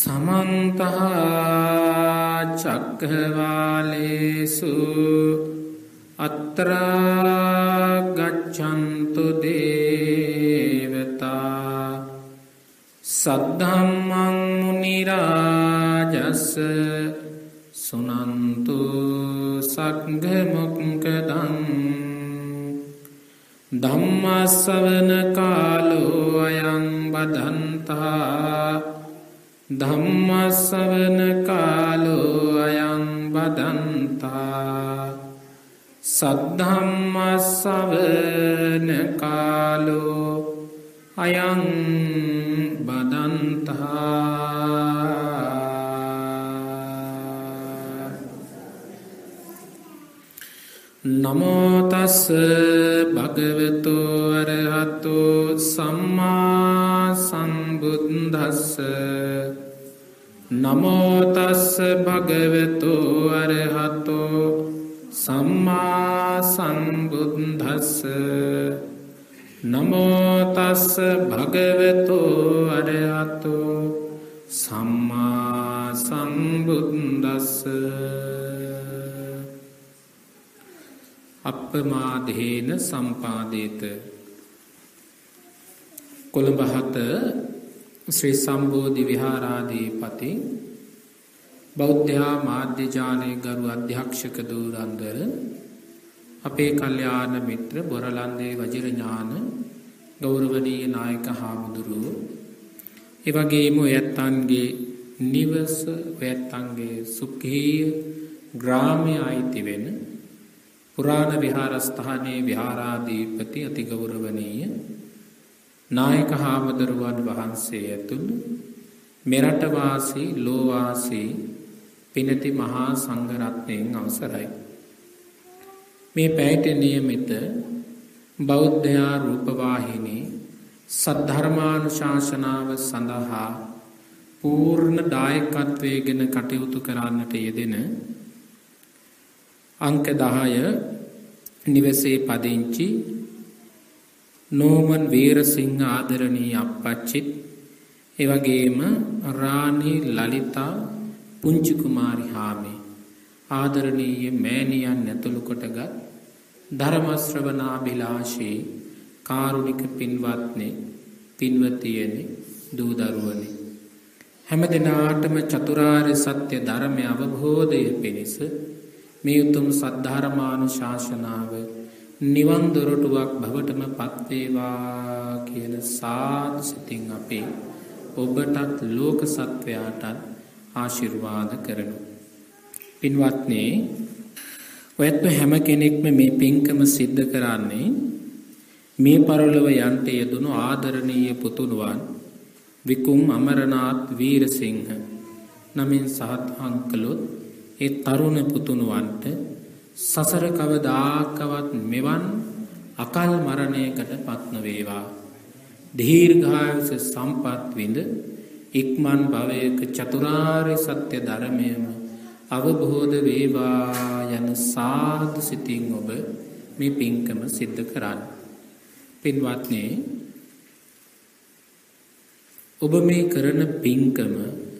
समन्तः चक्रवालेषु अत्रा गच्छन्तु देवता सद्धम्मं मुनिराजस्य सुनन्तु सग्मुक्तं धम्मश्रवण कालो अयं बदन्तः धम्मश्रवण कालो अयं बदन्तः सद्धम्मश्रवण कालो अयं बदन्तः। नमो तस् भगवतो अरहतो सम्मा सम्बुद्धस्स नमो तस् भगवतो अरहतो सम्मा सम्बुद्धस्स नमो तस् भगवतो अरहतो सम्मा सम्बुद्धस्स। අප්පමාදේන සම්පාදේත කොළඹ 7 ශ්‍රී සම්බෝධි විහාරාධිපති බෞද්ධ මාධ්‍ය ජාලයේ ගරු අධ්‍යක්ෂක දූරන්දර අපේ කල්යාණ මිත්‍ර බොරලන්දේ වජිරඥාන ගෞරවනීය නායක හාමුදුරුවෝ ඒ වගේම ඔයත්න්ගේ නිවස ඔයත්න්ගේ සුඛී ග්‍රාමයේ අයිති වෙන පුරාණ විහාරස්ථානයේ විහාරාධිපති අතිගෞරවනීය නායක හාමුදුරුවන් වහන්සේ ඇතුළු මෙරට වාසී ලෝවාසී පිනති මහා සංඝ රත්නයන් අවසරයි. මේ පැයට නියමිත බෞද්ධ රූපවාහිනී සද්ධර්මානුශාසනාව සඳහා පූර්ණ දායකත්වයෙන් කටයුතු කරන්නට යෙදෙන अंक 10 निवසේ පදිංචි නෝමන් වීරසිංහ ආදරණීය අප්පච්චිත් ඒ වගේම රාණි ලලිතා පුංචි කුමාරි හාමි ආදරණීය මෑණියන් ඇතුළු කොටගත් ධර්ම ශ්‍රවණාභිලාෂී කාරුණික පින්වත්නි පින්වතියනි දූ දරුවනි හැම දිනාටම චතුරාර්ය සත්‍ය ධර්මය අවබෝධය පිණිස මේ උතුම් සද්ධර්මානුශාසනාව නිවන් දොරටුවක් බවටම පත් වේවා කියලා සාදු සිතින් අපි ඔබටත් ලෝක සත්වයාටත් ආශිර්වාද කරමු. පින්වත්නි, ඔයත් හැම කෙනෙක්ම මේ පින්කම සිද්ධ කරන්නේ මේ පරලොව යන්ට යෙදුණු ආදරණීය පුතුණුවන් විකුම් අමරනාත් වීරසිංහ නමින් සහත්හන් කළොත් ඒ තරුණ පුතුණුවන්ට සසර කවදාකවත් මෙවන් අකල් මරණයකට පත් නොවේවා. දීර්ඝායුෂ සම්පත් විඳ ඉක්මන් භවයක චතුරාර්ය සත්‍ය ධර්මයම අවබෝධ වේවා යන සාදු සිතින් ඔබ මේ පින්කම සිද්ධ කරන්න. පින්වත්නි, ඔබ මේ කරන පින්කම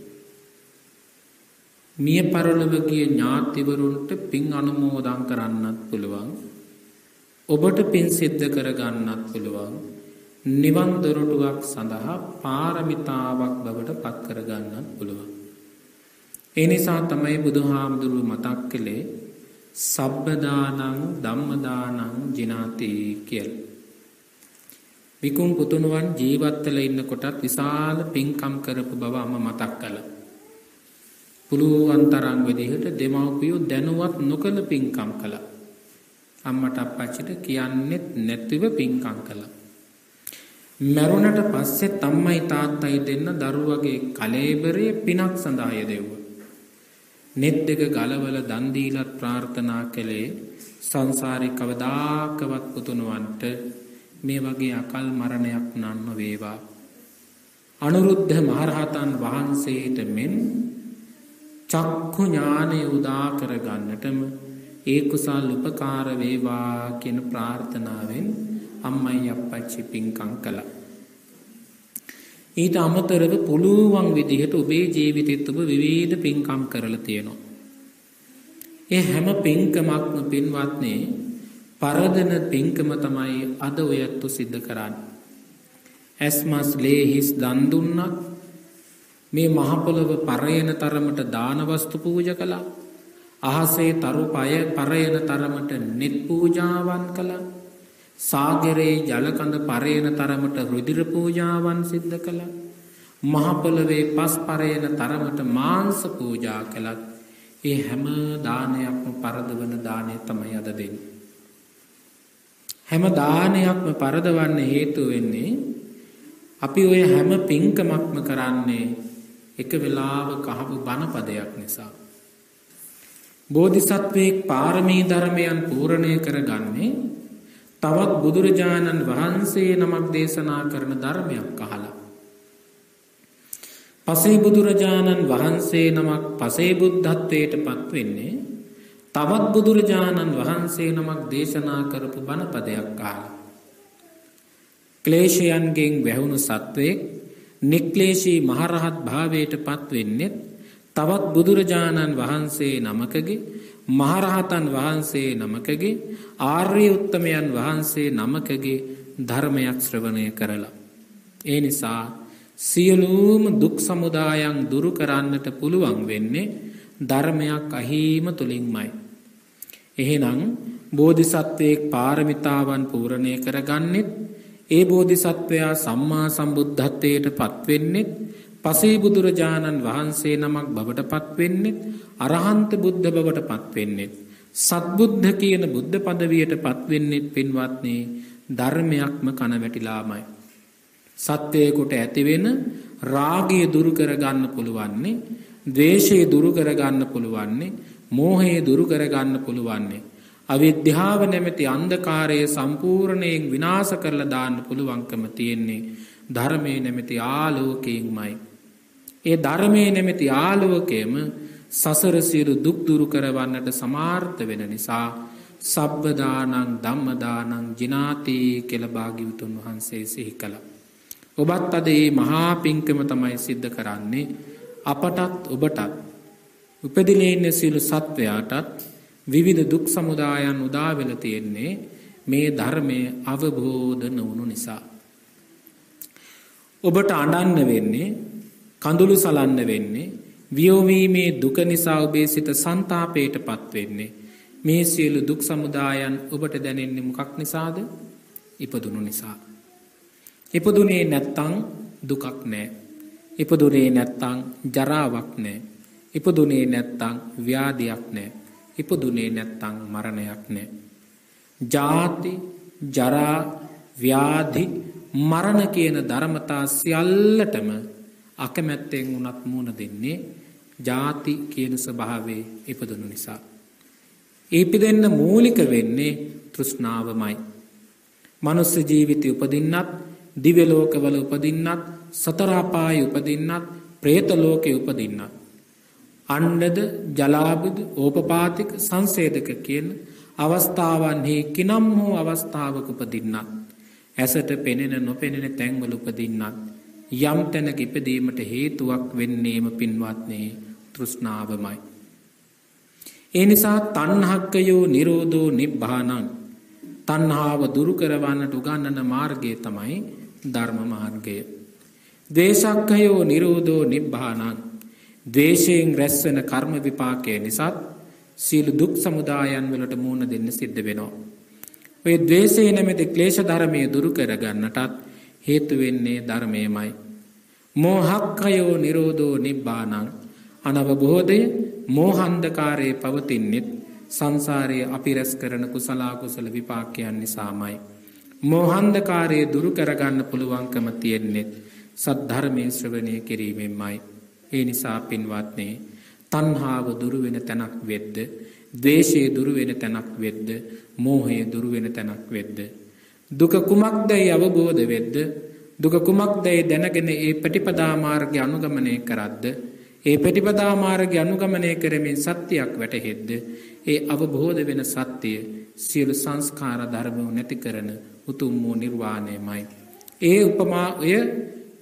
මිය පරලොව ගිය ඥාතිවරුන්ට පින් අනුමෝදන් කරන්නත් පුළුවන්. ඔබට පින් සිද්ධ කරගන්නත් පුළුවන්. නිවන් දොරටුවක් සඳහා පාරමිතාවක් බවට පත් කරගන්නත් පුළුවන්. ඒ නිසා තමයි බුදුහාමුදුරුවෝ මතක් කළේ සබ්බදානං ධම්මදානං ජිනාති කියලා. විකුම් පුතුණුවන් ජීවත් වෙලා ඉන්න කොටත් විශාල පින්කම් කරපු බව අම මතක් කළා. පුළුවන් තරම් විදිහට දෙමව්පියෝ දැනුවත් නොකළ පින්කම් කළා. අම්මට අප්පච්චිට කියන්නෙත් නැතිව පින්කම් කළා. මරුණට පස්සේ අම්මයි තාත්තයි දෙන්න දරුවගේ කලෙබරේ පිනක් සඳහා යෙදුවා. net දෙක ගලවල දන් දීලත් ප්‍රාර්ථනා කළේ සංසාරේ කවදාකවත් පුතුණුවන්ට මේ වගේ අකල් මරණයක් නන්න වේවා. අනුරුද්ධ මහරහතන් වහන්සේට මෙන් චක්ඛු ඥානය උදා කර ගන්නටම ඒ කුසල් උපකාර වේවා කියන ප්‍රාර්ථනාවෙන් අම්මයි අප්පච්චි පින්කම් කළා. ඊට අමතරව පුළුවන් විදිහට ඔබේ ජීවිතෙත් ඔබ විවිධ පින්කම් කරලා තියෙනවා. ඒ හැම පින්කමක්ම පින්වත්නි පරදන පින්කම තමයි අද ඔයත් සිද්ධ කරන්නේ. ඇස්මස් ලේහිස් දන් දුන්නත් මේ මහ පොළව පරයන තරමට දාන වස්තු පූජා කළා. අහසේ තරු පරයන තරමට නිත් පූජාවන් කළා. සාගරේ ජලකඳ පරයන තරමට රුධිර පූජාවන් සිද්ධ කළා. මහ පොළවේ පස් පරයන තරමට මාංශ පූජා කළා. ඒ හැම දානයක්ම පරදවන දානය තමයි අද දෙන්නේ. හැම දානයක්ම පරදවන්න හේතු වෙන්නේ අපි ඔය හැම පින්කමක්ම කරන්නේ එක වෙලාවක අහපු බණපදයක් නිසා. බෝධිසත්වයෙක් පාරමී ධර්මයන් පූර්ණය කරගන්නේ තවත් බුදුරජාණන් වහන්සේ නමක් දේශනා කරන ධර්මයක් අහලා. පසේ බුදුරජාණන් වහන්සේ නමක් පසේ බුද්ධත්වයට පත් වෙන්නේ තවත් බුදුරජාණන් වහන්සේ නමක් දේශනා කරපු බණපදයක් අහලා. ක්ලේශයන්ගෙන් වැහුණු සත්වයෙක් නික්ලේශී මහරහත් භාවයට පත් වෙන්නේ තවත් බුදුරජාණන් වහන්සේ නමකගේ මහරහතන් වහන්සේ නමකගේ ආර්ය උත්තමයන් වහන්සේ නමකගේ ධර්මයක් ශ්‍රවණය කරලා. ඒ නිසා සියලුම දුක් සමුදායන් දුරු කරන්නට පුළුවන් වෙන්නේ ධර්මයක් අහීම තුලින්මයි. එහෙනම් බෝධිසත්වයෙක් පාරමිතාවන් පූර්ණය කරගන්නෙත් ඒ බෝධිසත්වයා සම්මා සම්බුද්ධත්වයට පත් වෙන්නේ පසේ බුදුරජාණන් වහන්සේ නමක් බවට පත් වෙන්නේ අරහන්ත බුද්ධ බවට පත් වෙන්නේ සත්බුද්ධ කියන බුද්ධ පදවියට පත් වෙන්නේ පින්වත්නි ධර්මයක්ම කන වැටිලාමයි. සත්‍යයකට ඇති වෙන රාගය දුරු කරගන්න පුළුවන්නේ, ද්වේෂය දුරු කරගන්න පුළුවන්නේ, මෝහය දුරු කරගන්න පුළුවන්නේ, අවිද්‍යාව නැමැති අන්ධකාරය සම්පූර්ණයෙන් විනාශ කරලා දාන්න පුළුවන්කම තියෙන්නේ ධර්මයේ නැමැති ආලෝකයෙන්මයි. ඒ ධර්මයේ නැමැති ආලෝකයම සසර සියලු දුක් දුරු කරවන්නට සමර්ථ වෙන නිසා සබ්බ දානං ධම්ම දානං ජිනාති කියලා භාග්‍යවතුන් වහන්සේ සිහි කළා. ඔබත් අද මේ මහා පිංකම තමයි සිද්ධ කරන්නේ. අපටත් ඔබටත් උපදිනේ ඉන්න සියලු සත්වයාටත් විවිධ දුක් සමුදායන් උදා වෙලා තියෙන්නේ මේ ධර්මයේ අවබෝධ නොවුණු නිසා. ඔබට අඬන්න වෙන්නේ, කඳුළු සලන්න වෙන්නේ, වියෝවීමේ දුක නිසා ඔබේ සිත සංතාපයටපත් වෙන්නේ. මේ සියලු දුක් සමුදායන් ඔබට දැනෙන්නේ මොකක් නිසාද? ඉපදුණු නිසා. ඉපදුනේ නැත්තම් දුකක් නැහැ. ඉපදුනේ නැත්තම් ජරාවක් නැහැ. ඉපදුනේ නැත්තම් ව්‍යාධියක් නැහැ. ඉපදුනේ නැත්තම් මරණයක් නැහැ. ජාති, ජරා, ව්‍යාධි, මරණ කියන ධර්මතා සියල්ලටම අකමැත්තෙන් උනත් මුණ දෙන්නේ ජාති කියන ස්වභාවයේ ඉපදුණු නිසා. ඉපදෙන්න මූලික වෙන්නේ තෘෂ්ණාවමයි. මනුස්ස ජීවිතය උපදින්නත්, දිව්‍ය ලෝකවල උපදින්නත්, සතර අපායේ උපදින්නත්, പ്രേත ලෝකේ උපදින්නත්, අණ්ඩද, ජලාබුද, ඕපපාතික, සංසේදක කියන අවස්ථාවන්හි කිනම් වූ අවස්ථාවක උපදින්නත්, ඇසට පෙනෙන නොපෙනෙන තැන්වල උපදින්නත් යම් තැනක ඉපදීමට හේතුවක් වෙන්නේම පින්වත්නි තෘෂ්ණාවමයි. ඒ නිසා තණ්හක්කයෝ නිරෝධෝ නිබ්බානං, තණ්හාව දුරු කරවන්නට උගන්වන මාර්ගය තමයි ධර්ම මාර්ගය. ද්වේෂක්කයෝ නිරෝධෝ නිබ්බානං, ද්වේෂයෙන් රැස්වෙන කර්ම විපාකය නිසා සීල දුක් සමුදායන් වලට මුහුණ දෙන්න සිද්ධ වෙනවා. ඔය ද්වේෂය නැමැති ක්ලේශ ධර්මයේ දුරු කරගන්නටත් හේතු වෙන්නේ ධර්මයමයි. මෝහක්කයෝ නිරෝධෝ නිබ්බානං, අනවබෝධය මෝහන්ධකාරයේ පවතින්නේ සංසාරයේ අපි රැස් කරන කුසල අකුසල විපාකයන් නිසාමයි. මෝහන්ධකාරයේ දුරු කරගන්න පුළුවන්කම තියෙන්නේ සද්ධර්මයේ ශ්‍රවණය කිරීමෙන්මයි. ඒ නිසා පින්වත්නි තණ්හාව දුරු වෙන තැනක් වෙද්ද, ද්වේෂය දුරු වෙන තැනක් වෙද්ද, මෝහය දුරු වෙන තැනක් වෙද්ද, දුක කුමක්දයි අවබෝධ වෙද්ද, දුක කුමක්දයි දැනගෙන ඒ ප්‍රතිපදා මාර්ගය අනුගමනය කරද්ද, ඒ ප්‍රතිපදා මාර්ගය අනුගමනය කරමින් සත්‍යයක් වැටහෙද්ද, ඒ අවබෝධ වෙන සත්‍යය සියලු සංස්කාර ධර්ම නැති කරන උතුම් වූ නිර්වාණයමයි. ඒ උපමා ඔය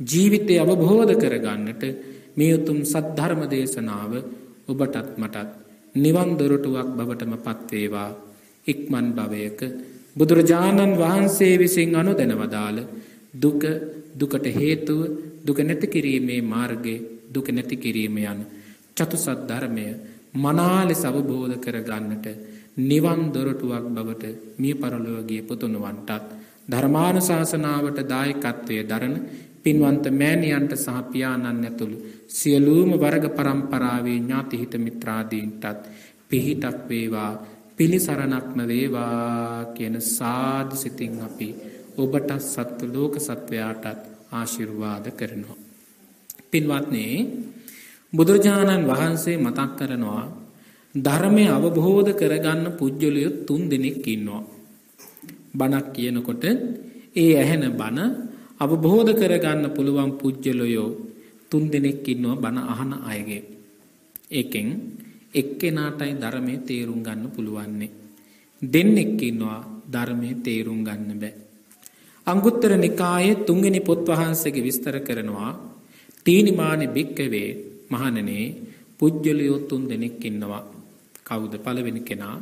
ජීවිතය අවබෝධ කරගන්නට මේ උතුම් සද්ධර්ම දේශනාව ඔබටත් මටත් නිවන් දොරටුවක් බවටම පත්වේවා. ඉක්මන් භවයක බුදුරජාණන් වහන්සේ විසින් අනුදැන වදාළ දුක, දුකට හේතුව, දුක නැති කිරීමේ මාර්ගය, දුක නැති කිරීම යන චතුසත් ධර්මය මනා ලෙස අවබෝධ කරගන්නට නිවන් දොරටුවක් බවට මිය පරලොවගේ පුතුණුවන්ටත් ධර්මානුශාසනාවට දායකත්වයේ දරන පින්වන්ත මෑණියන්ට සහ පියාණන් ඇතුළු සියලුම වර්ග පරම්පරාවේ ඥාති හිත මිත්‍රාදීන්ටත් පිහිටක් වේවා, පිළිසරණක්ම වේවා කියන සාදු සිතින් අපි ඔබට සත්ව ලෝක සත්වයාටත් ආශිර්වාද කරනවා. පින්වත්නි, බුදුරජාණන් වහන්සේ මතක් කරනවා ධර්මය අවබෝධ කරගන්න පුජ්‍යලයෝ 3 දෙනෙක් ඉන්නවා. බණක් කියනකොට ඒ ඇහෙන බණ අවබෝධ කරගන්න පුළුවන් පුජ්‍යලයෝ 3 දෙනෙක් ඉන්නවා බණ අහන අයගේ. ඒකෙන් එක්කෙනාටයි ධර්මයේ තේරුම් ගන්න පුළුවන්නේ. දෙන්නෙක් ඉන්නවා ධර්මයේ තේරුම් ගන්න බෑ. අංගුත්තර නිකායේ 3 වෙනි පොත් වහන්සේගේ විස්තර කරනවා තීනිමානි බික්කවේ මහණෙනි පුජ්‍යලයෝ 3 දෙනෙක් ඉන්නවා. කවුද? පළවෙනි කෙනා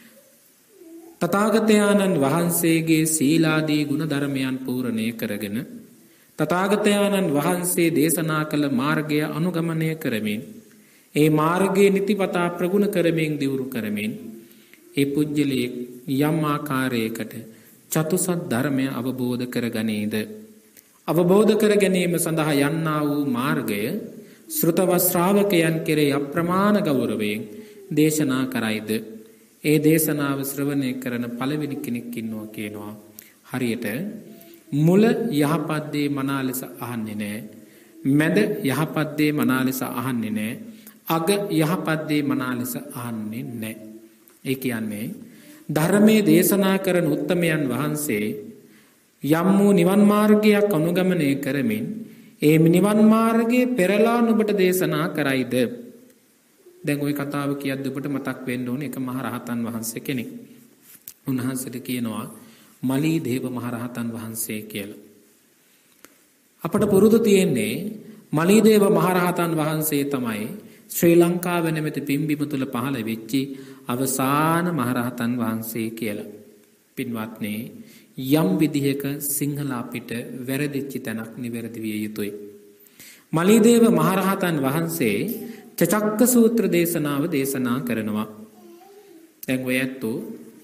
තථාගතයන්න් වහන්සේගේ සීලාදී ගුණ ධර්මයන් පූර්ණේ කරගෙන තථාගතයන්න් වහන්සේ දේශනා කළ මාර්ගය අනුගමනය කරමින් ඒ මාර්ගයේ නිතිපතා ප්‍රගුණ කරමින් දියුණු කරමින් ඒ පුජ්‍යලයේ යම් ආකාරයකට චතුසත් ධර්මය අවබෝධ කරගනීද? අවබෝධ කර ගැනීම සඳහා යන්නා වූ මාර්ගය ශ්‍රුතව ශ්‍රාවකයන් කෙරෙහි අප්‍රමාණ ගෞරවයෙන් දේශනා කරයිද? ඒ දේශනාව ශ්‍රවණය කරන පළවෙනි කෙනෙක් ඉන්නවා කියනවා. හරියට මුල යහපත් දේ මනා ලෙස අහන්නේ නැහැ. මැද යහපත් දේ මනා ලෙස අහන්නේ නැහැ. අග යහපත් දේ මනා ලෙස අහන්නේ නැහැ. ඒ කියන්නේ ධර්මයේ දේශනා කරන උත්තමයන් වහන්සේ යම් වූ නිවන් මාර්ගයක් අනුගමනය කරමින් ඒ නිවන් මාර්ගයේ පෙරලා නුඹට දේශනා කරයිද? දැන් ওই කතාව කියද්දී ඔබට මතක් වෙන්න ඕනේ එක මහ රහතන් වහන්සේ කෙනෙක්. උන්වහන්සේට කියනවා මලීදේව මහ රහතන් වහන්සේ කියලා. අපට පුරුදු තියෙන්නේ මලීදේව මහ රහතන් වහන්සේ තමයි ශ්‍රී ලංකාව නැමැති පිම්බිම තුල පහළ වෙච්ච අවසාන මහ රහතන් වහන්සේ කියලා. පින්වත්නි, යම් විදිහක සිංහල අපිට වැරදිච්ච තැනක් නිවැරදි විය යුතුයි. මලීදේව මහ රහතන් වහන්සේ චචක්ක සූත්‍ර දේශනාව දේශනා කරනවා. දැන් ඔය ඇත්තෝ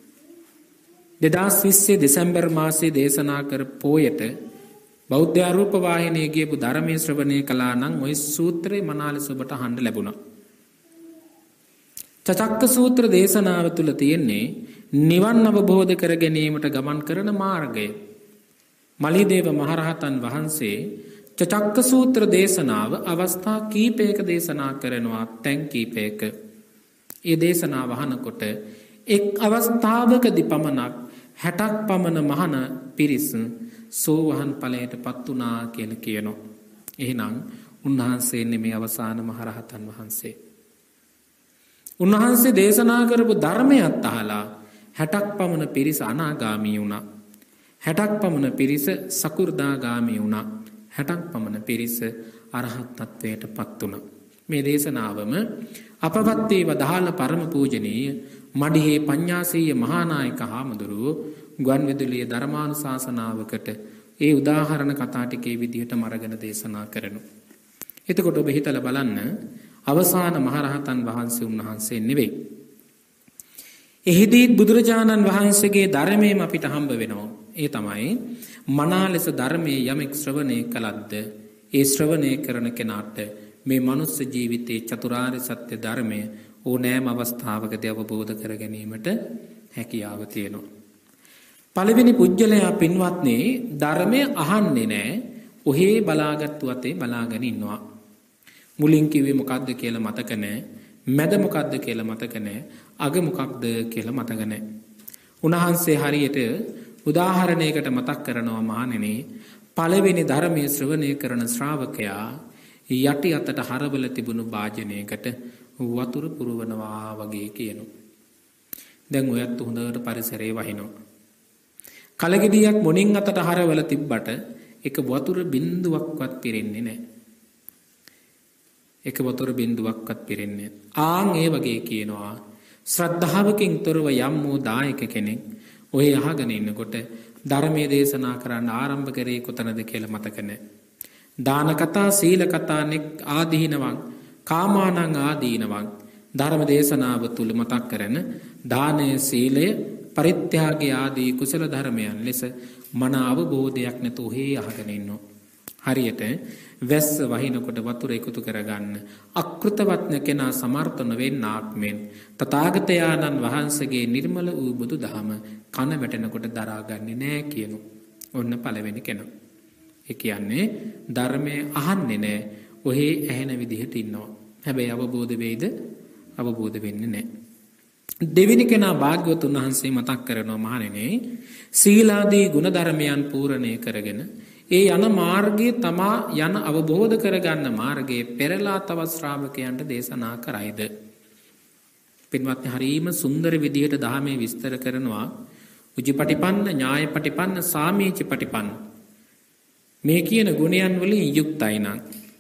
2020 දෙසැම්බර් මාසයේ දේශනා කර පොයට බෞද්ධ ආරූප වාහිනියේ ගියපු ධර්මයේ ශ්‍රවණය කළා නම් ওই සූත්‍රේ මනාලෙස ඔබට අහන්න ලැබුණා. චචක්ක සූත්‍ර දේශනාව තුල තියෙන්නේ නිවන් අවබෝධ කර ගැනීමට ගමන් කරන මාර්ගය. මලීදේව මහරහතන් වහන්සේ චචක්ක සූත්‍ර දේශනාව අවස්ථා කීපයක දේශනා කරනවා, තැන් කීපයක. ඒ දේශනාව අහනකොට එක් අවස්ථාවකදී පමණක් 60ක් පමණ මහණ පිරිස සෝවහන් ඵලයට පත් වුණා කියලා කියනවා. එහෙනම් උන්වහන්සේ නෙමේ අවසාන මහරහතන් වහන්සේ. උන්වහන්සේ දේශනා කරපු ධර්මයත් අහලා 60ක් පමණ පිරිස අනාගාමී වුණා. 60ක් පමණ පිරිස සකු르දාගාමී වුණා. 60ක් පමණ පිරිස අරහත් ත්වයට පත් වුණා. මේ දේශනාවම අපවත් වී වදාළ පරම පූජනීය මඩිහේ පඤ්ඤාසීය මහානායක හාමුදුරුවෝ ගුවන්විදුලියේ ධර්මානුශාසනාවකට ඒ උදාහරණ කතා ටිකේ විදිහටම අරගෙන දේශනා කරනවා. එතකොට ඔබ හිතලා බලන්න, අවසාන මහරහතන් වහන්සේ උන්වහන්සේ නෙවෙයි. එහිදී බුදුරජාණන් වහන්සේගේ ධර්මයෙන් අපිට හම්බ වෙනවා. ඒ තමයි මනා ලෙස ධර්මයේ යමෙක් ශ්‍රවණය කළද්ද ඒ ශ්‍රවණය කරන කෙනාට මේ මනුස්ස ජීවිතයේ චතුරාර්ය සත්‍ය ධර්මය ඕනෑම අවස්ථාවකදී අවබෝධ කර ගැනීමට හැකියාව තියෙනවා. පළවෙනි පුජ්‍යලයා පින්වත්නි ධර්මය අහන්නේ නැහැ. ඔහේ බලාගත්තු අතේ බලාගෙන ඉන්නවා. මුලින් කිව්වේ මොකද්ද කියලා මතක නැහැ. මැද මොකද්ද කියලා මතක නැහැ. අග මොකක්ද කියලා මතක නැහැ. උන්වහන්සේ හරියට උදාහරණයකට මතක් කරනවා, මහණෙනි, පළවෙනි ධර්මයේ ශ්‍රවණය කරන ශ්‍රාවකයා යටි අතට හරවල තිබුණු භාජනයකට වතුර පුරවනවා වගේ කියනවා. දැන් ඔයත් හොඳට පරිසරේ වහිනවා. කලගෙඩියක් මොණින් අතට හරවල තිබ්බට එක වතුර බින්දුවක්වත් පිරෙන්නේ නැහැ. එක වතුර බින්දුවක්වත් පිරෙන්නේ. ආන් ඒ වගේ කියනවා ශ්‍රද්ධාවකින් තොරව යම් වූ දායක කෙනෙක් ඔය අහගෙන ඉන්නකොට ධර්මයේ දේශනා කරන්න ආරම්භ කරේ කොතනද කියලා මතක නැහැ. දාන කතා, සීල කතා, නෙක් ආදීනවන්, කාමානං ආදීනවන් ධර්ම දේශනාව තුල මතක් කරන දානය, සීලය, පරිත්‍යාගය ආදී කුසල ධර්මයන් ලෙස මන අවබෝධයක් නැතුව හේ අහගෙන ඉන්නවා. හරියට වැස්ස වහිනකොට වතුර එකතු කරගන්න අකෘතවත්න කෙනා සමර්ථ නොවෙන්නාක් මෙන් තථාගතයන්න් වහන්සේගේ නිර්මල වූ බුදු දහම කන වැටෙනකොට දරාගන්නේ නැහැ කියනු. ඔන්න පළවෙනි කෙනා. ඒ කියන්නේ ධර්මයේ අහන්නේ නැහැ. ඔහේ ඇහෙන විදිහට ඉන්නවා. හැබැයි අවබෝධ වෙයිද? අවබෝධ වෙන්නේ නැහැ. දෙවෙනි කෙනා භාග්‍යවතුන් වහන්සේ මතක් කරනවා මහණෙනි, සීලාදී ගුණ ධර්මයන් පූර්ණේ කරගෙන ඒ යන මාර්ගයේ තමා යන අවබෝධ කරගන්න මාර්ගයේ පෙරලා තවත් ශ්‍රාවකයන්ට දේශනා කරයිද? පින්වත්නි, හරීම සුන්දර විදිහට ධර්මයේ විස්තර කරනවා. උජිපටිපන්න, ඥායපටිපන්න, සාමීචිපටිපන්න මේ කියන ගුණයන් වලින් යුක්තයි නම්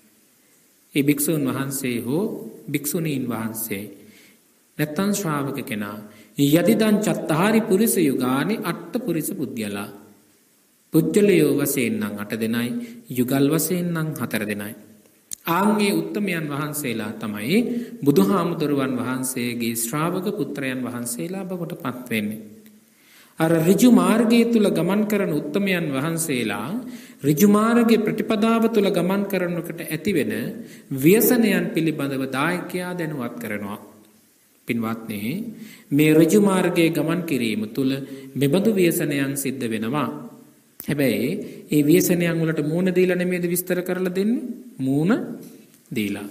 ඒ භික්ෂුන් වහන්සේ හෝ භික්ෂුණීන් වහන්සේ නැත්තම් ශ්‍රාවක කෙනා යදිදං චත්තාරි පුරිස යුගානි අට්ඨ පුරිස පුද්ගලා පුජ්‍යලයෝ වශයෙන් නම් 8 දෙනයි, යුගල් වශයෙන් නම් 4 දෙනයි. ආන්ගේ උත්තමයන් වහන්සේලා තමයි බුදුහාමුදුරුවන් වහන්සේගේ ශ්‍රාවක පුත්‍රයන් වහන්සේලා බවට පත් වෙන්නේ. අර ඍජු මාර්ගය තුල ගමන් කරන උත්තමයන් වහන්සේලා ඍජු මාර්ගයේ ප්‍රතිපදාව තුල ගමන් කරනකොට ඇතිවෙන ව්‍යසනයන් පිළිබඳව දායකයා දැනුවත් කරනවා. පින්වත්නි, මේ ඍජු මාර්ගයේ ගමන් කිරීම තුල මෙබඳු ව්‍යසනයන් සිද්ධ වෙනවා. හැබැයි ඒ ව්‍යසනයන් වලට මූණ දීලා නෙමෙයිද විස්තර කරලා දෙන්නේ? මූණ දීලා.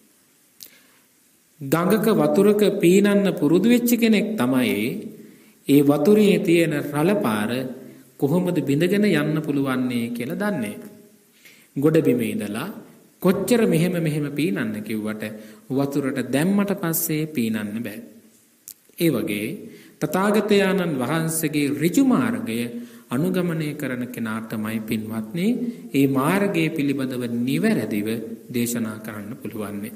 ගඟක වතුරක පීනන්න පුරුදු වෙච්ච කෙනෙක් තමයි ඒ වතුරේ තියෙන රළ පාර කොහොමද බිඳගෙන යන්න පුළුවන්නේ කියලා දන්නේ. ගොඩ බිම ඉඳලා කොච්චර මෙහෙම පීනන්න කිව්වට වතුරට දැම්මට පස්සේ පීනන්න බෑ. ඒ වගේ තථාගතයන්න් වහන්සේගේ ඍජු මාර්ගය අනුගමනය කරන කෙනා තමයි පින්වත්නි ඒ මාර්ගයේ පිළිබඳව නිවැරදිව දේශනා කරන්න පුළුවන්නේ.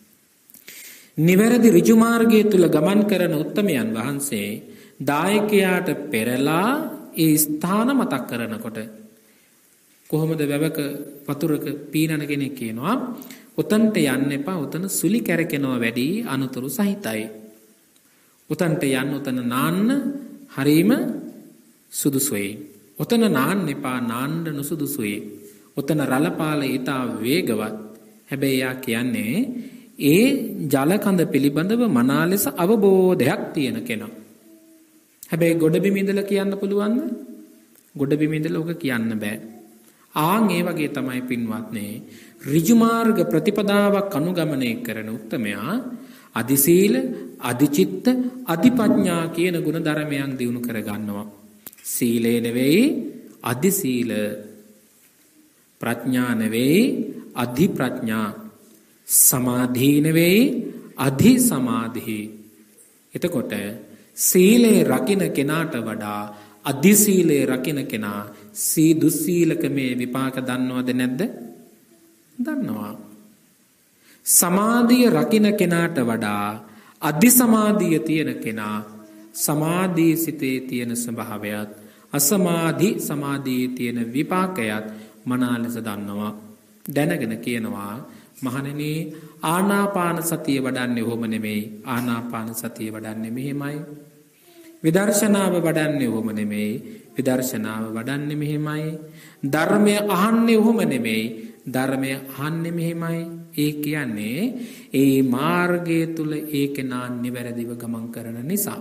නිවැරදි ඍජු මාර්ගය තුල ගමන් කරන උත්තමයන් වහන්සේ දායකයාට පෙරලා ඒ ස්ථාන මතක් කරනකොට කොහොමද වැවක වතුරක පීනන කෙනෙක් කියනවා උතන්ට යන්න එපා, උතන සුලි කැරකෙනවා වැඩි අනුතුරු සහිතයි. උතන්ට යන්න, උතන නාන්න හරීම සුදුසුයි. උතන නාන්න එපා, නාන්න නුසුදුසුයි. උතන රළපාල ඊටා වේගවත්. හැබැයි යා කියන්නේ ඒ ජල කඳ පිළිබඳව මනා ලෙස අවබෝධයක් තියෙන කෙනා. හැබැයි ගොඩබිම ඉඳලා කියන්න පුළුවන්ද? ගොඩබිම ඉඳලා ඔක කියන්න බෑ. ආන් ඒ වගේ තමයි පින්වත්නි ඍජු මාර්ග ප්‍රතිපදාවක් අනුගමනය කරන උත්තමයා අදිසීල, අදිචිත්ත, අදිපඤ්ඤා කියන ගුණ ධර්මයන් දිනු කර ගන්නවා. සීලේ නෙවෙයි අදිසීල, ප්‍රඥා නෙවෙයි අධි ප්‍රඥා, සමාධි නෙවෙයි අධි සමාධි. එතකොට සීලේ රකින්න කෙනාට වඩා අධි සීලේ රකින්න කෙනා දුස්සීලකමේ විපාක දන්නවද නැද්ද? දන්නවා. සමාධිය රකින්න කෙනාට වඩා අධි සමාධිය තියෙන කෙනා සමාධී සිතේ තියෙන ස්වභාවයත් අසමාධි සමාධියේ තියෙන විපාකයත් මනා ලෙස දන්නවා. දැනගෙන කියනවා මහණෙනි ආනාපාන සතිය වඩන්නේ ඔහොම නෙමෙයි, ආනාපාන සතිය වඩන්නේ මෙහෙමයි. විදර්ශනාව වඩන්නේ ඔහොම නෙමෙයි, විදර්ශනාව වඩන්නේ මෙහෙමයි. ධර්මය අහන්නේ ඔහොම නෙමෙයි, ධර්මය අහන්නේ මෙහෙමයි. ඒ කියන්නේ ඒ මාර්ගය තුල ඒ කෙනා නිවැරදිව ගමන් කරන නිසා.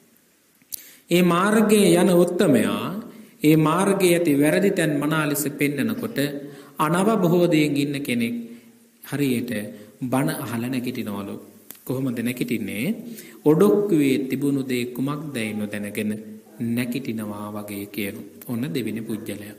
ඒ මාර්ගයේ යන උත්තමයා ඒ මාර්ගයේ ඇති වැරදි තැන් මනා ලෙස පෙන්නකොට අනවබෝධයෙන් ඉන්න කෙනෙක් හරියට බණ අහලා නැගිටිනවලු. කොහොමද නැගිටින්නේ? ඔඩොක්කුවේ තිබුණු දේ කුමක්දයි නොදැනගෙන නැගිටිනවා වගේ කියන. ඔන්න දෙවෙනි පුජ්‍යලයා.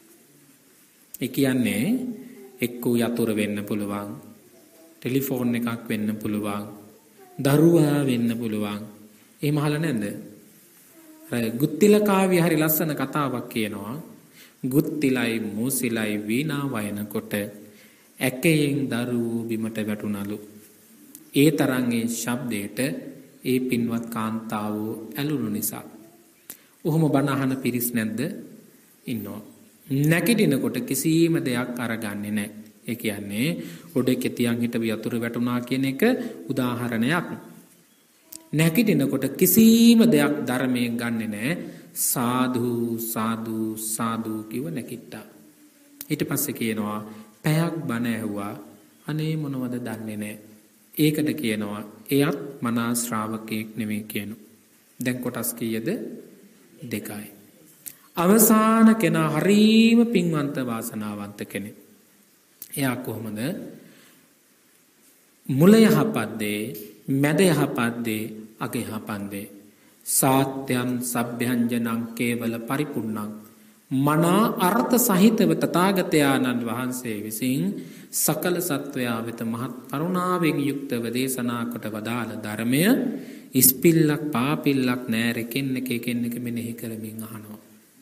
ඒ කියන්නේ එක්කෝ යතුරු වෙන්න පුළුවන්, ටෙලිෆෝන් එකක් වෙන්න පුළුවන්, දරුවා වෙන්න පුළුවන්. එහෙම අහලා නැද්ද? ගුත්තිල කාව්‍ය හරි ලස්සන කතාවක් කියනවා. ගුත්තිලයි මූසිලයි වීණා වයනකොට ඇකයෙන් දරුවෝ බිමට වැටුණලු. ඒ තරංගේ ශබ්දයට ඒ පින්වත් කාන්තාවෝ ඇලුණු නිසා. ඔහොම බණ අහන පිරිස් නැද්ද? ඉන්නවා. නැගිටිනකොට කිසිම දෙයක් අරගන්නේ නැහැ. ඒ කියන්නේ ඔඩේ කෙතියන් හිටවි යතුරු වැටුණා කියන එක උදාහරණයක්. නැගිටිනකොට කිසිම දෙයක් ධර්මයෙන් ගන්නෙ නැහැ. සාදු සාදු සාදු කිව නැගිට්ටා. ඊට පස්සේ කියනවා පැයක් බණ ඇහුවා. අනේ මොනවද දන්නේ නැහැ. ඒකට කියනවා එයත් මනා ශ්‍රාවකයෙක් නෙමෙයි කියනු. දැන් කොටස් කීයද? 2යි. අවසාන කෙනා හරීම පින්වන්ත වාසනාවන්ත කෙනෙක්. එයා කොහොමද? මුල යහපත් දේ, මැද යහපත් දේ, අග යහපත් දේ. සාත්‍යං සබ්භ්‍යංජනං කේවල පරිපූර්ණං මනා අර්ථ සහිතව තථාගතයන්න් වහන්සේ විසින් සකල සත්වයා වෙත මහත් කරුණාවෙන් යුක්තව දේශනා කොට වදාළ ධර්මය ඉස්පිල්ලක් පාපිල්ලක් නෑර කෙන්නෙක් මෙනෙහි කරමින් අහනවා.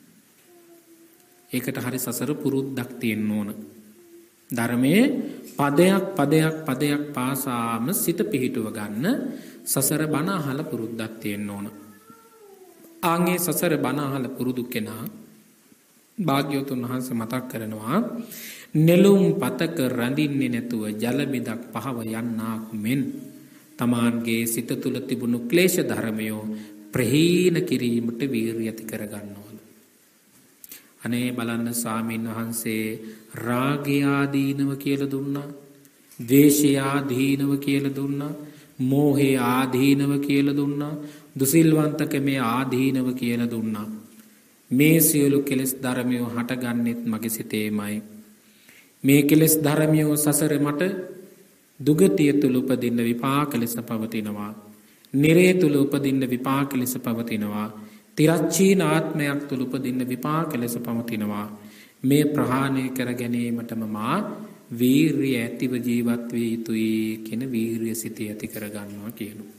ඒකට හරි සසර පුරුද්දක් තියෙන්න ඕන. ධර්මයේ පදයක් පාසාම සිත පිහිටුව ගන්න සසර බණ අහලා පුරුද්දක් තියෙන්න ඕන. ආන්ගේ සසර බණ අහලා පුරුදු කෙනා භාග්‍යවතුන් වහන්සේ මතක් කරනවා නෙළුම් පතක රඳින්නේ නැතුව ජල බිඳක් පහව යන්නාක් මෙන් තමාන්ගේ සිත තුළ තිබුණු ක්ලේශ ධර්මයෝ ප්‍රහීන කිරීමට වීරිය ඇති කර ගන්නවා. අනේ බලන්න ස්වාමීන් වහන්සේ රාගය ආදීනව කියලා දුන්නා, ද්වේෂය ආදීනව කියලා දුන්නා, මෝහය ආදීනව කියලා දුන්නා, දුසිල්වන්තකමේ ආදීනව කියලා දුන්නා. මේ සියලු කෙලෙස් ධර්මයෝ හටගන්නෙත් මගේ සිතේමයි. මේ කෙලෙස් ධර්මයෝ සසර මට දුගතිය තුල උපදින්න විපාක ලෙස පවතිනවා. නිරේ තුල උපදින්න විපාක ලෙස පවතිනවා. තිරච්චීන ආත්මයක් තුල උපදින්න විපාක ලෙස පවතිනවා. මේ ප්‍රහාණය කර ගැනීමටම මා වීරිය ඇතිව ජීවත් විය යුතුයි කියන වීරිය සිටී ඇති කර ගන්නවා කියනවා.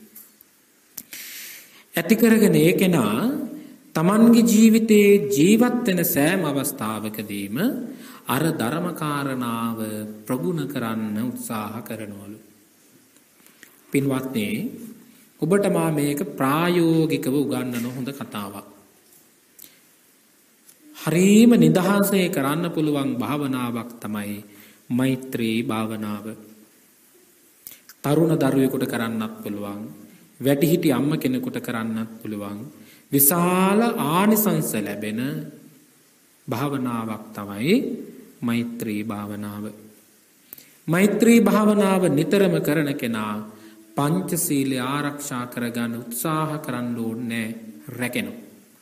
ඇති කරගෙන ඒ කෙනා තමන්ගේ ජීවිතයේ ජීවත් වෙන සෑම අවස්ථාවකදීම අර ධර්ම කාරණාව ප්‍රගුණ කරන්න උත්සාහ කරනවලු. පින්වත්නි, ඔබට මා මේක ප්‍රායෝගිකව උගන්වන හොඳ කතාවක්. හරීම නිදහසේ කරන්න පුළුවන් භාවනාවක් තමයි මෛත්‍රී භාවනාව. තරුණ දරුවෙකුට කරන්නත් පුළුවන්, වැඩිහිටි අම්ම කෙනෙකුට කරන්නත් පුළුවන්. විශාල ආනිසංස ලැබෙන භාවනාවක් තමයි මෛත්‍රී භාවනාව. මෛත්‍රී භාවනාව නිතරම කරන කෙනා පංචශීලය ආරක්ෂා කරගන්න උත්සාහ කරන්න ඕනේ, රැකෙනවා.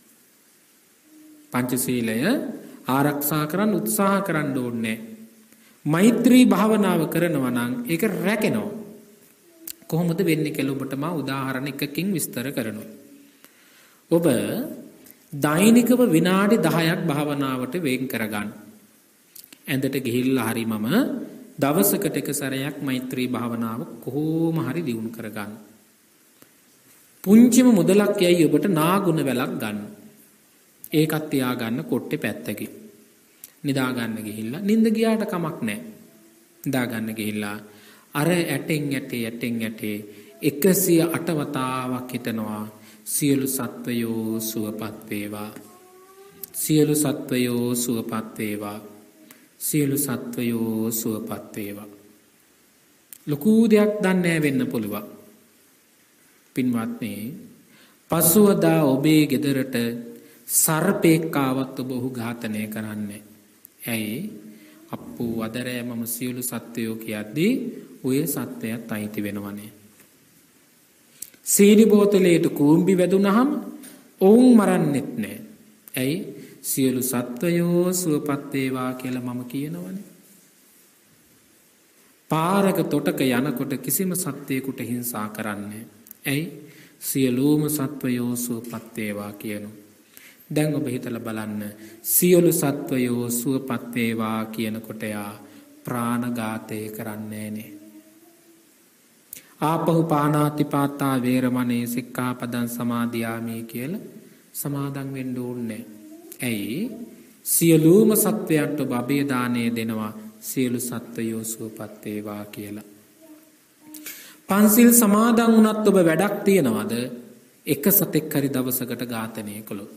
පංචශීලය ආරක්ෂා කරන්න උත්සාහ කරන්න ඕනේ. මෛත්‍රී භාවනාව කරනවා නම් ඒක රැකෙනවා. කොහොමද වෙන්නේ කියලා ඔබට මා උදාහරණ එකකින් විස්තර කරනවා. ඔබ දෛනිකව විනාඩි 10ක් භාවනාවට වෙන් කරගන්න. ඇඳට ගිහිල්ලා හරි මම දවසකට එක සැරයක් මෛත්‍රී භාවනාව කොහොම හරි දියුණු කරගන්න. පුංචිම මුදලක් යයි ඔබට නාගුණ වැලක් ගන්න. ඒකත් තියාගන්න කොට්ටේ පැත්තකින්. නිදා ගන්න ගිහිල්ලා නිින්ද ගියාට කමක් නැහැ. නිදා ගන්න ගිහිල්ලා අර ඇටෙන් ඇටේ 108 වතාවක් හිතනවා සියලු සත්වයෝ සුවපත් වේවා, සියලු සත්වයෝ සුවපත් වේවා, සියලු සත්වයෝ සුවපත් වේවා. ලොකු දෙයක් දන්නේ වෙන්න පුළුවන්. පින්වත්නි, පසුවදා ඔබේ ගෙදරට සර්පෙක් ආවත් ඔබ ඔහු ඝාතනය කරන්නේ. ඇයි? අප්පෝ අදරෑ මම සියලු සත්වයෝ කියද්දී ඔය සත්වයාත් අයිති වෙනවනේ. සීනි බෝතලයට කූඹි වැදුනහම ඔවුන් මරන්නෙත් නෑ. ඇයි? සියලු සත්වයෝ සුවපත් වේවා කියලා මම කියනවනේ. පාරක තොටක යනකොට කිසිම සත්වයකට හිංසා කරන්නේ. ඇයි? සියලුම සත්වයෝ සුවපත් වේවා කියනවා. දැන් ඔබ හිතලා බලන්න, සියලු සත්වයෝ සුවපත් වේවා කියනකොට යා ප්‍රාණඝාතය කරන්නේ නෑනේ. ආපහු පාණාතිපාතා වේරමණී සික්ඛාපදං සමාදියාමි කියලා සමාදන් වෙන්න ඕනේ. ඇයි? සියලුම සත්වයන්ට ඔබ අභය දානය දෙනවා සියලු සත්වයෝ සුවපත් වේවා කියලා. පන්සිල් සමාදන් වුණත් ඔබ වැඩක් තියනවද? එක සතෙක් හරි දවසකට ඝාතනය කළොත්.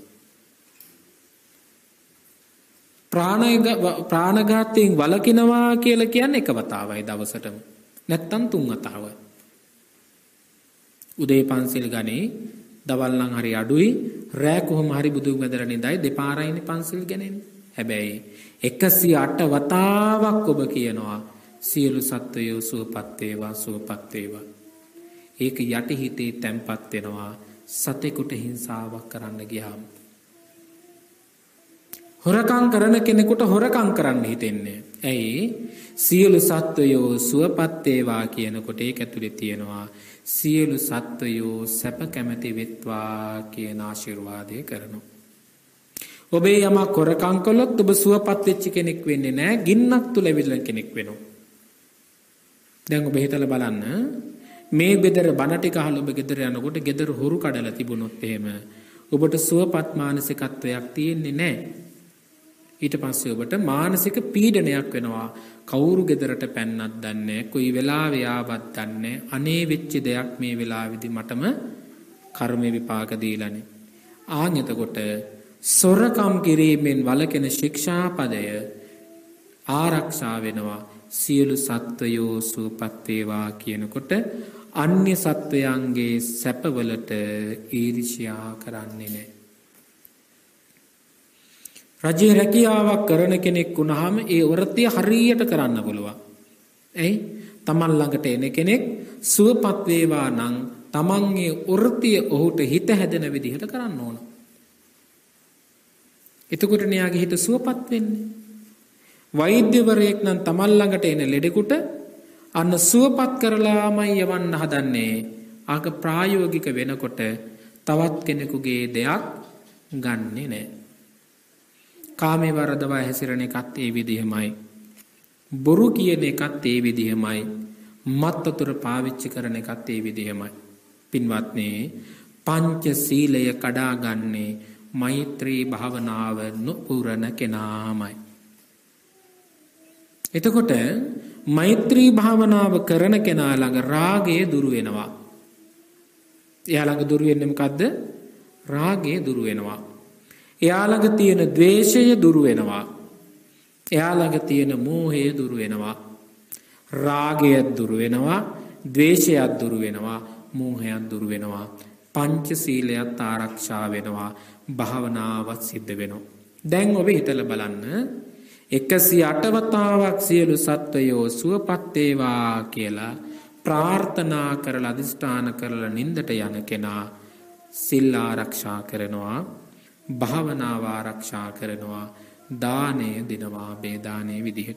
ප්‍රාණඝාතයෙන් වළකිනවා කියලා කියන්නේ එක වතාවයි දවසටම. නැත්තම් 3 වතාවයි. උදේ පන්සිල් ගනේ, දවල් නම් හරි අඩුයි, රෑ කොහොම හරි බුදුන් වැදලා නිදායි දෙපාරයිනේ පන්සිල් ගන්නේ. හැබැයි 108 වතාවක් ඔබ කියනවා සියලු සත්වයෝ සුවපත් වේවා සුවපත් වේවා. ඒක යටි හිතේ තැම්පත් වෙනවා සතෙකුට හිංසාවක් කරන්න ගියාම. හොරකම් කරන කෙනෙකුට හොරකම් කරන්න හිතෙන්නේ. ඇයි? සියලු සත්වයෝ සුවපත් වේවා කියනකොට ඒක ඇතුලේ තියෙනවා සියලු සත්වයෝ සැප කැමැති වෙත්වා කියන ආශිර්වාදය කරනවා. ඔබේ යමක් හොරකම් කළොත් ඔබ සුවපත් වෙච්ච කෙනෙක් වෙන්නේ නැහැ, ගින්නක් තුල ඇවිල්ලා කෙනෙක් වෙනවා. දැන් ඔබ හිතලා බලන්න, මේ බෙදර බණ ටික අහලා ඔබ ගෙදර යනකොට ගෙදර හොරු කඩලා තිබුණොත් එහෙම ඔබට සුවපත් මානසිකත්වයක් තියෙන්නේ නැහැ. ඊට පස්සේ ඔබට මානසික පීඩනයක් වෙනවා. කවුරු ගෙදරට පැන්නත් දන්නේ, කොයි වෙලාවෙ ආවත් දන්නේ. අනේ වෙච්ච දෙයක් මේ වෙලාවේදී මටම කර්ම විපාක දීලානේ. එතකොට සොරකම් කිරීමෙන් වළකින ශික්ෂාපදය ආරක්ෂා වෙනවා. සියලු සත්වයෝ සුවපත් වේවා කියනකොට අන්‍ය සත්වයන්ගේ සැපවලට ඊර්ෂ්‍යා කරන්නේ නැහැ. රජයේ රැකියාවක් කරන කෙනෙක් වුණාම ඒ වෘත්තිය හරියට කරන්න පුළුවන්. එයි තමන් ළඟට එන කෙනෙක් සුවපත් වේවා නම් තමන්ගේ වෘත්තිය ඔහුට හිත හැදෙන විදිහට කරන්න ඕන. එතකොට න්යාගේ හිත සුවපත් වෙන්නේ. වෛද්‍යවරයෙක් නම් තමන් ළඟට එන ලෙඩෙකුට අන්න සුවපත් කරලාමයි යවන්න හදන්නේ. ආක ප්‍රායෝගික වෙනකොට තවත් කෙනෙකුගේ දෙයක් ගන්නෙ නැහැ. කාමේ වරදවා හැසිරෙන එකත් ඒ විදිහමයි. බොරු කියන එකත් ඒ විදිහමයි. මත් වතුර පාවිච්චි කරන එකත් ඒ විදිහමයි. පින්වත්නි, පංච සීලය කඩාගන්නේ මෛත්‍රී භාවනාව නුපුරන කෙනාමයි. එතකොට මෛත්‍රී භාවනාව කරන කෙනා ළඟ රාගය දුරු වෙනවා. එයා ළඟ දුරු වෙන්නේ මොකද්ද? රාගය දුරු වෙනවා. එයා ළඟ තියෙන ද්වේෂය දුරු වෙනවා. එයා ළඟ තියෙන මෝහය දුරු වෙනවා. රාගය දුරු වෙනවා, ද්වේෂයත් දුරු වෙනවා, මෝහයත් දුරු වෙනවා. පංච සීලයත් ආරක්ෂා වෙනවා, භාවනාවත් සිද්ධ වෙනවා. දැන් ඔබ හිතලා බලන්න, 108 වතාවක් සියලු සත්වයෝ සුවපත් වේවා කියලා ප්‍රාර්ථනා කරලා අදිෂ්ඨාන කරලා නින්දට යන කෙනා සිල් ආරක්ෂා කරනවා, භාවනාව ආරක්ෂා කරනවා, දානය දෙනවා බේදානේ විදිහට.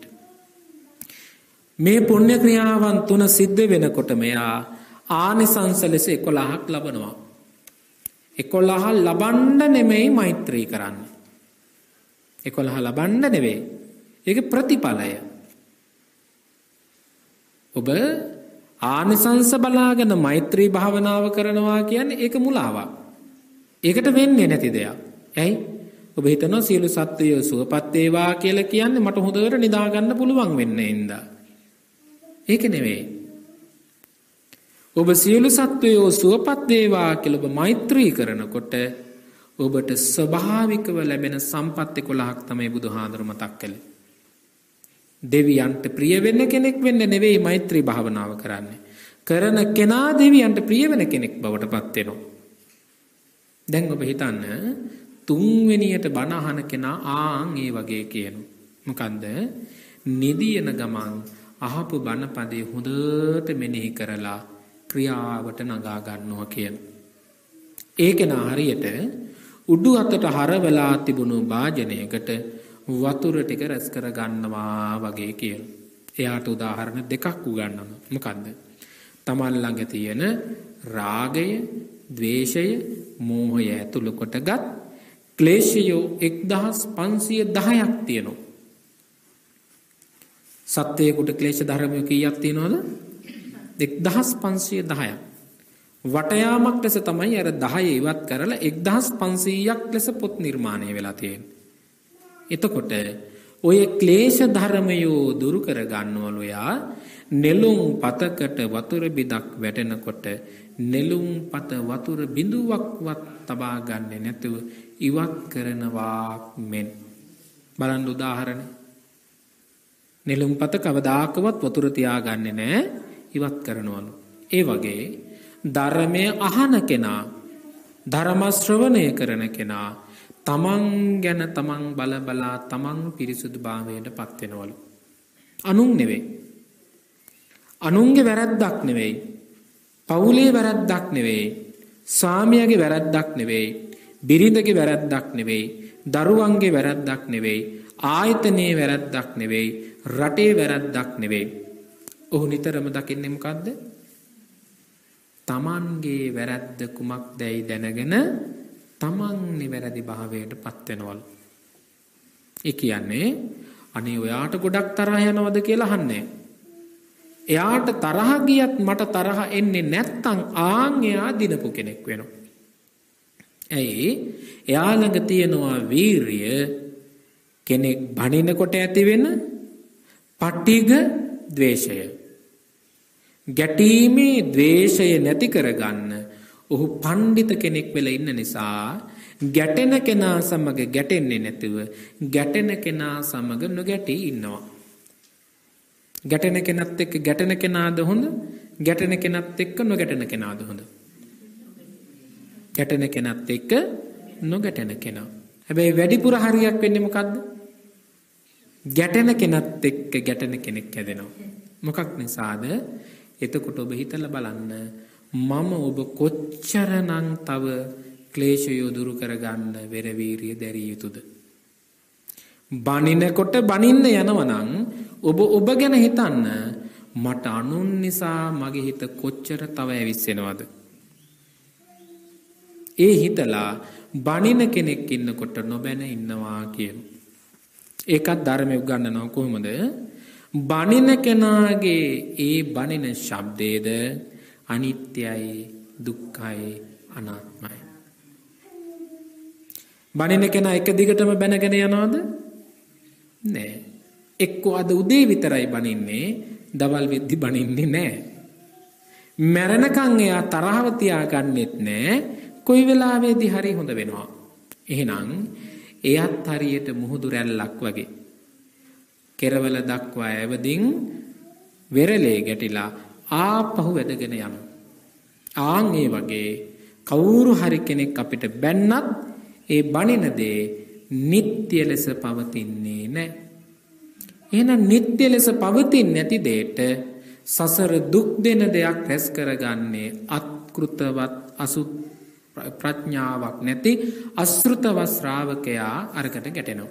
මේ පුණ්‍ය ක්‍රියාවන් තුන සිද්ධ වෙනකොට මෙයා ආනිසංස ලෙස 11ක් ලබනවා. 11 ලබන්න නෙමෙයි මෛත්‍රී කරන්නේ. 11 ලබන්න නෙවෙයි. ඒක ප්‍රතිඵලය. ඔබ ආනිසංස බලාගෙන මෛත්‍රී භාවනාව කරනවා කියන්නේ ඒක මුලාවක්. ඒකට වෙන්නේ නැති දෙයක්. ඇයි? ඔබ හිතනවා සියලු සත්වයෝ සුවපත් වේවා කියලා කියන්නේ මට හොඳට නිදා ගන්න පුළුවන් වෙන්නේ ඉඳා. ඒක නෙවෙයි. ඔබ සියලු සත්වයෝ සුවපත් වේවා කියලා ඔබ මෛත්‍රී කරනකොට ඔබට ස්වභාවිකව ලැබෙන සම්පත් 11ක් තමයි බුදුහාඳුර මතක් කළේ. දෙවියන්ට ප්‍රිය වෙන්න කෙනෙක් වෙන්න නෙවෙයි මෛත්‍රී භාවනාව කරන්නේ. කරන කෙනා දෙවියන්ට ප්‍රිය වෙන කෙනෙක් බවට පත් වෙනවා. දැන් ඔබ හිතන්න, තුන්වෙනියට බණ අහන කෙනා ඒ වගේ කියනවා. මොකන්ද? නිදියන ගමන් අහපු බණ පදේ හොඳට මෙනෙහි කරලා ක්‍රියාවට නගා ගන්නවා කියන. ඒක නා හරියට උඩු අතට හරවලා තිබුණු භාජනයකට වතුර ටික රැස් කර ගන්නවා වගේ කියන. එයාට උදාහරණ දෙකක් උගන්වනවා. මොකද්ද? තමන් ළඟ තියෙන රාගය, ද්වේෂය, මෝහය ඇතුළු කොටගත් ක්ලේශයෝ 1510ක් තියෙනවා. සත්‍යයකට ක්ලේශ ධර්මය කීයක් තියෙනවද? 1510ක්. වටයාමක් ලෙස තමයි අර 10 ඉවත් කරලා 1500ක් ලෙස පොත් නිර්මාණය වෙලා තියෙන්නේ. එතකොට ඔය ක්ලේශ ධර්මයෝ දුරු කර ගන්නවලු යා නෙළුම් පතකට වතුර බිඳක් වැටෙනකොට නෙළුම් පත වතුර බිඳුවක්වත් තබා ගන්නේ නැතුව ඉවත් කරනවා මෙන්. බලන්න උදාහරණ. නෙළුම් පත කවදාකවත් වතුර තියාගන්නේ නැහැ, ඉවත් කරනවලු. ඒ වගේ ධර්මය අහන කෙනා, ධර්ම ශ්‍රවණය කරන කෙනා තමන් ගැන තමන් බලබලා තමන් පිරිසුදු භාවයට පත් වෙනවලු. අනුන් නෙවෙයි. අනුන්ගේ වැරද්දක් නෙවෙයි. පවුලේ වැරද්දක් නෙවෙයි. ස්වාමියාගේ වැරද්දක් නෙවෙයි. බිරිඳගේ වැරද්දක් නෙවෙයි. දරුවන්ගේ වැරද්දක් නෙවෙයි. ආයතනයේ වැරද්දක් නෙවෙයි. රටේ වැරද්දක් නෙවෙයි. ඔහු නිතරම දකින්නේ මොකද්ද? තමන්ගේ වැරද්ද කුමක්දයි දැනගෙන තමන් නිවැරදි භාවයට පත් වෙනවලු. ඒ කියන්නේ අනේ ඔයාට ගොඩක් තරහ යනවද කියලා අහන්නේ. එයාට තරහ ගියත් මට තරහ එන්නේ නැත්තම් ආන් එයා දිනපු කෙනෙක් වෙනවා. ඇයි? එයා ළඟ තියෙනවා වීරිය, කෙනෙක් බනිනකොට ඇති වෙන පටිඝ ද්වේෂය. ගැටීමේ ද්වේෂය නැති කරගන්න ඔහු පඬිත කෙනෙක් වෙලා ඉන්න නිසා ගැටෙන කෙනා සමග ගැටෙන්නේ නැතුව ගැටෙන කෙනා සමග නොගැටී ඉන්නවා. ගැටෙන කෙනත් එක්ක ගැටෙන කෙනාද හොඳ? ගැටෙන කෙනත් එක්ක නොගැටෙන කෙනාද හොඳ? ගැටෙන කෙනත් එක්ක නොගැටෙන කෙනා. හැබැයි වැඩිපුර හරියක් වෙන්නේ මොකද්ද? ගැටෙන කෙනත් එක්ක ගැටෙන කෙනෙක් හැදෙනවා. මොකක් නිසාද? එතකොට ඔබ හිතලා බලන්න, මම ඔබ කොච්චරනම් තව ක්ලේශය දුරු කරගන්න වෙරවීරිය දැරිය යුතුද? බනිනකොට බනින්න යනවනම් ඔබ ගැන හිතන්න, මට අනුන් නිසා මගේ හිත කොච්චර තව ඇවිස්සෙනවද? ඒ හිතලා බනින කෙනෙක් ඉන්නකොට නොබැන ඉන්නවා කියන. ඒකත් ධර්මයේ උගන්වනවා කොහොමද? බනින කෙනාගේ ඒ බනින ශබ්දයේද අනිත්‍යයි, දුක්ඛයි, අනාත්මයි. බනින කෙනා එක දිගටම බැනගෙන යනවද? නෑ. එක්කෝ අද උදේ විතරයි බනින්නේ, දවල් වෙද්දි බනින්නේ නෑ. මැරෙනකන් එයා තරහව තියාගන්නෙත් නෑ. කොයි වෙලාවෙදී හරි හොඳ වෙනවා. එහෙනම් එයත් හරියට මුහුදු රැල්ලක් වගේ කෙරවල දක්වා ඇවදින් වෙරළේ ගැටිලා ආපහු වැදගෙන යනවා. ආන් ඒ වගේ කවුරු හරි කෙනෙක් අපිට බැන්නත් ඒ බණින දේ නිට්ටය ලෙස පවතින්නේ නැහැ. එහෙනම් නිට්ටය ලෙස පවතින්නේ නැති දෙයට සසර දුක් දෙන දෙයක් රැස් කරගන්නේ අත්කෘතවත් අසුත් ප්‍රඥාවක් නැති අසෘතව ශ්‍රාවකයා අරකට ගැටෙනවා.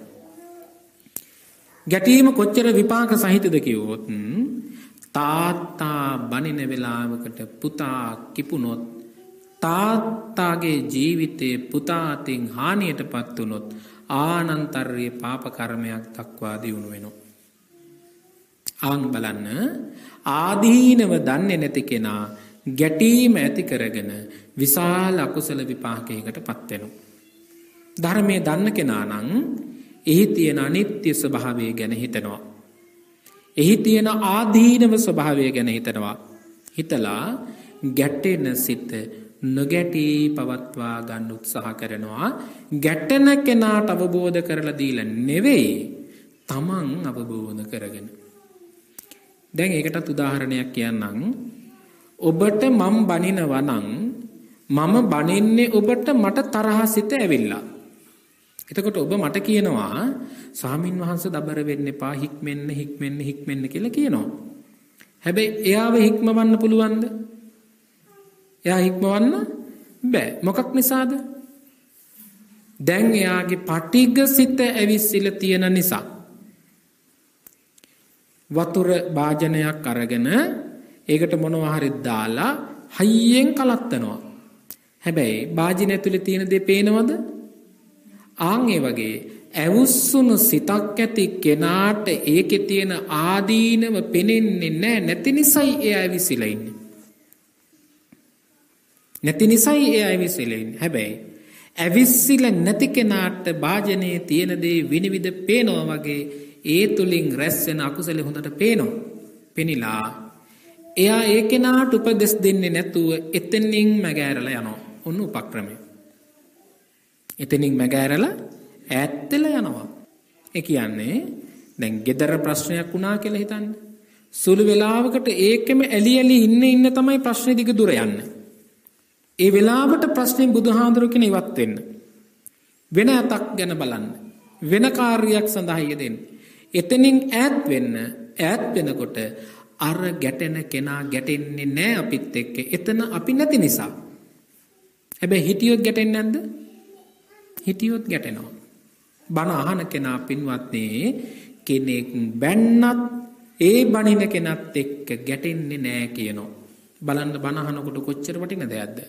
ගැටීම කොච්චර විපාක සහිතද කිව්වොත්, තාත්තා බනින වෙලාවකට පුතා කිපුණොත්, තාත්තාගේ ජීවිතේ පුතා අතින් හානියටපත් වුණොත් ආනන්තර්ය පාප කර්මයක් දක්වා දියුණු වෙනවා. ආන් බලන්න, ආදීනව දන්නේ නැති කෙනා ගැටීම ඇති කරගෙන විශාල අකුසල විපාකයකට පත් වෙනවා. ධර්මයේ දන්න කෙනා නම් එහි තියෙන අනිත්‍ය ස්වභාවය ගැන හිතනවා. එහි තියෙන ආදීනව ස්වභාවය ගැන හිතනවා. හිතලා ගැටෙන සිත නොගැටී පවත්වා ගන්න උත්සාහ කරනවා. ගැටෙන කෙනාට අවබෝධ කරලා දීලා නෙවෙයි, තමන් අවබෝධ කරගෙන. දැන් ඒකටත් උදාහරණයක් කියන්නම්. ඔබට මම බනිනවා නම් මම බනින්නේ ඔබට මට තරහ සිත ඇවිල්ලා. එතකොට ඔබ මට කියනවා ස්වාමින් වහන්සේ දබර වෙන්න එපා, හික්මෙන්න කියලා කියනවා. හැබැයි එයාව හික්මවන්න පුළුවන්ද? එයා හික්මවන්න බෑ. මොකක් නිසාද? දැන් එයාගේ පටිඝ සිත ඇවිස්සিলা තියෙන නිසා. වතුර භාජනයක් අරගෙන ඒකට මොනවා හරි දාලා හයියෙන් කලත්තනවා. හැබැයි භාජනය ඇතුලේ තියෙන දේ පේනවද? ආන් ඒ වගේ ඇවුස්සුණු සිතක් ඇති කෙනාට ඒකේ තියෙන ආදීනව පෙනෙන්නේ නැහැ. නැති නිසයි එයා ඇවිසිලා ඉන්නේ. හැබැයි ඇවිස්සිලා නැති කෙනාට භාජනයේ තියෙන දේ විනිවිද පේනවා වගේ ඒ තුලින් රැස් වෙන අකුසල හොඳට පේනවා. පෙනිලා එයා ඒ කෙනාට උපදෙස් දෙන්නේ නැතුව එතනින් මගහැරලා යනවා. ඔන්න උපක්‍රමය. එතනින් මගහැරලා ඈත් වෙලා යනවා. ඒ කියන්නේ දැන් ගෙදර ප්‍රශ්නයක් වුණා කියලා හිතන්න. සුළු වෙලාවකට ඒකෙම ඇලි ඇලි ඉන්න තමයි ප්‍රශ්නේ දිග දුර යන්නේ. ඒ වෙලාවට ප්‍රශ්නේ බුදුහාඳුරු කියන ඉවත් වෙන්න. වෙන අතක් ගැන බලන්න. වෙන කාර්යයක් සඳහා යෙදෙන්න. එතනින් ඈත් වෙන්න. ඈත් වෙනකොට අර ගැටෙන කෙනා ගැටෙන්නේ නැහැ අපිත් එක්ක. එතන අපි නැති නිසා. හැබැයි හිටියොත් ගැටෙන්නේ නැද්ද? හිටියොත් ගැටෙනවා. බණ අහන කෙනා පින්වත්නි කෙනෙක් බැන්නත් ඒ බණින කෙනත් එක්ක ගැටෙන්නේ නැහැ කියනවා. බලන්න බණ අහනකොට කොච්චර වටින දෙයක්ද?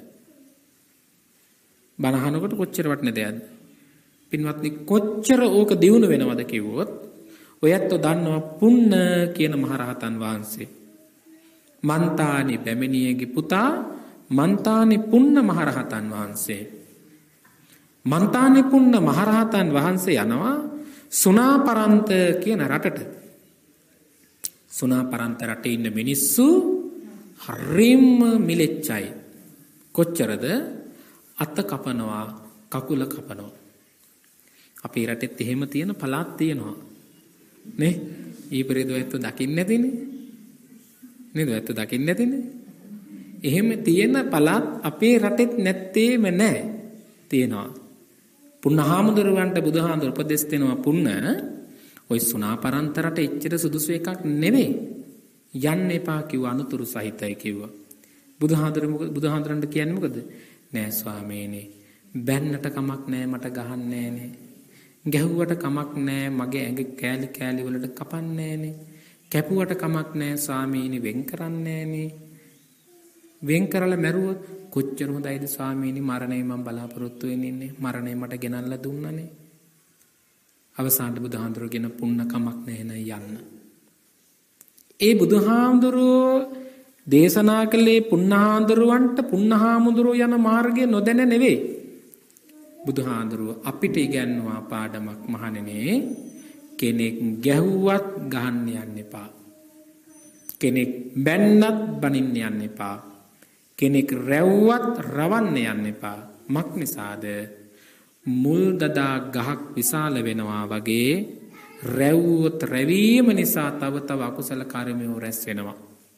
බණ අහනකොට කොච්චර වටින දෙයක්ද? පින්වත්නි කොච්චර ඕක දියුණු වෙනවද කිව්වොත් ඔයත් දන්නවා පුන්න කියන මහරහතන් වහන්සේ. මන්තානි පැමිණියගේ පුතා මන්තානි පුන්න මහරහතන් වහන්සේ. මන්තානි පුන්න මහරහතන් වහන්සේ යනවා සුනාපරන්ත කියන රටට. සුනාපරන්ත රටේ ඉන්න මිනිස්සු හරිම මිලෙච්චයි. කොච්චරද? අත කපනවා, කකුල කපනවා. අපේ රටෙත් එහෙම තියෙන පළාත් තියෙනවා. නේ? ඊපෙරේද ඔයත් දකින්න නැතිනේ. නේද? ඔයත් දකින්න නැතිනේ. එහෙම තියෙන පළාත් අපේ රටෙත් නැත්තේම නැහැ. තියෙනවා. පුන්නහාමුදුරුවන්ට බුදුහාමුදුරු උපදෙස් දෙනවා පුන්න ඔය සුනාපරන්ත රට එච්චර සුදුසු එකක් නෙවෙයි. යන්න එපා කිව්ව අනුතුරු සහිතයි කිව්වා. බුදුහාමුදුරන්ට කියන්නේ මොකද? නෑ ස්වාමීනි බැන්නට කමක් නෑ මට ගහන්නේ නෑනේ. ගැහුවට කමක් නෑ මගේ ඇඟ කෑලි කෑලි වලට කපන්නේ නෑනේ. කැපුවට කමක් නෑ ස්වාමීනි වෙන් කරන්නේ නෑනේ. වෙන් කරලා මැරුවොත් කොච්චර හොඳයිද ස්වාමීනි මරණය මම බලාපොරොත්තු වෙන්නේ ඉන්නේ. මරණය මට ගෙනල්ලා දුන්නනේ. අවසානට බුදුහාමුදුරුවෝ කියන පුන්න කමක් නෑ නෑ යන්න. ඒ බුදුහාමුදුරුවෝ දේශනා කළේ පුන්නහාමුදුරුවන්ට පුන්නහාමුදුරුවෝ යන මාර්ගය නොදැන නෙවෙයි. බුදුහාමුදුරුවෝ අපිට ඉගැන්වුවා පාඩමක් මහණෙනි. කෙනෙක් ගැහුවත් ගහන්න යන්න එපා. කෙනෙක් බැන්නත් බනින්න යන්න එපා. කෙනෙක් රැව්වත් රවන්න යන්න එපා. මක් නිසාද? මුල් දදා ගහක් විශාල වෙනවා වගේ රැව්වොත් රැවීම නිසා තව තව අකුසල කර්මයෝ රැස් වෙනවා.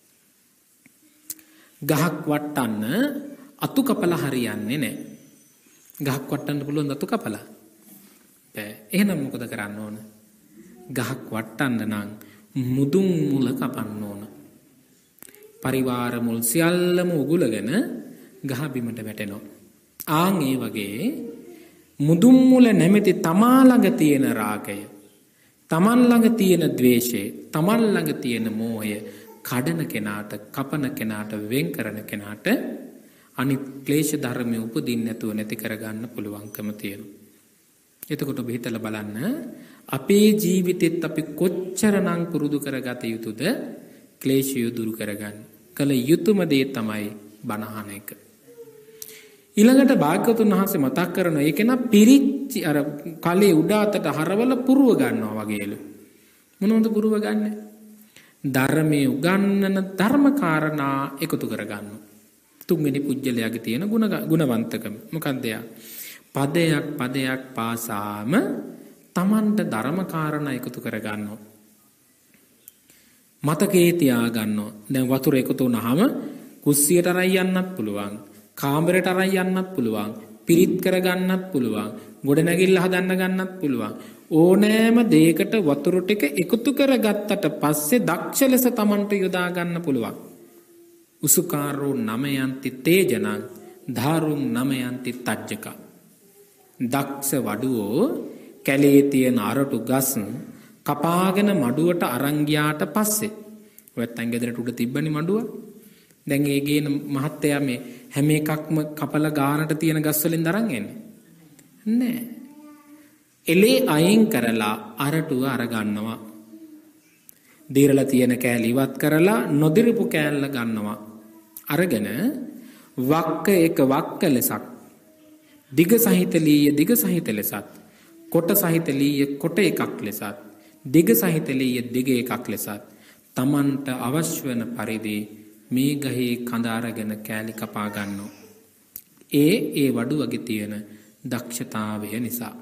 ගහක් වට්ටන්න අතු කපලා හරියන්නේ නැහැ. ගහක් වට්ටන්න පුළුවන් අතු කපලා? බෑ. එහෙනම් මොකද කරන්න ඕන? ගහක් වට්ටන්න නම් මුදුන් මුල කපන්න ඕන. පරිවාර මුල් සියල්ලම උගුලගෙන ගහ බිමට වැටෙනවා. ආන් ඒ වගේ මුදුන් මුල නැමැති තමා ළඟ තියෙන රාගය, තමන් ළඟ තියෙන ද්වේෂය, තමන් ළඟ තියෙන මෝහය කඩන කෙනාට, කපන කෙනාට, වෙන් කරන කෙනාට අනිත් ක්ලේශ ධර්මය උපදින්න නැතුව නැති කරගන්න පුළුවන්කම තියෙනවා. එතකොට ඔබ හිතලා බලන්න අපේ ජීවිතෙත් අපි කොච්චරනම් පුරුදු කරගත යුතුද ක්ලේශය දුරු කරගන්න. කල යුතුයම දේ තමයි බණ අහන එක. ඊළඟට භාග්‍යවතුන් වහන්සේ මතක් කරන ඒක න පිරිච්ච අර කලේ උඩ අතට හරවල පුරව ගන්නවා වගේලු. මොනවද පුරව ගන්නෙ? ධර්මයේ උගන්වන ධර්මකාරණා එකතු කරගන්නවා. තුන්වෙනි පුජ්‍යලයාගේ තියෙන ගුණවන්තකම මොකක්ද? පදයක් පදයක් පාසාම තමන්ට ධර්මකාරණා එකතු කරගන්නවා. මතකයේ තියාගන්නවා. දැන් වතුර එකතු වුණාම කුස්සියට අරන් යන්නත් පුළුවන්. කාමරයට අරන් යන්නත් පුළුවන්. පිරිත් කරගන්නත් පුළුවන්. ගොඩනැගිල්ල හදන්න ගන්නත් පුළුවන්. ඕනෑම දෙයකට වතුර ටික එකතු කරගත්තට පස්සේ දක්ෂ ලෙස තමන්ට යොදා ගන්න පුළුවන්. උසුකාරෝ නමයන්ති තේජනං ධාරුං නමයන්ති තජ්ජක. දක්ෂ වඩුවෝ කැලේ තියෙන අරටු ගස් කපාගෙන මඩුවට අරන් ගියාට පස්සේ ඔයත් අංගෙදරට උඩ තිබ්බනේ මඩුව. දැන් ඒ ගේන මහත්තයා මේ හැම එකක්ම කපලා ගානට තියෙන ගස් වලින් දරන් එන්නේ නෑ. එලේ අයින් කරලා අරටුව අරගන්නවා. දීරලා තියෙන කෑලි ඉවත් කරලා නොදිරපු කෑල්ල ගන්නවා. අරගෙන වක්ක එක වක්ක ලෙසක් දිග සහිත ලීය දිග සහිත ලෙසත්, කොට සහිත ලීය කොට එකක් ලෙසත්, දිග සහිත ලීය දිග එකක් ලෙසත් තමන්ට අවශ්‍ය වන පරිදි මේ ගහේ කඳ අරගෙන කෑලි කපා ගන්නවා. ඒ වඩුවගේ තියෙන දක්ෂතාවය නිසා.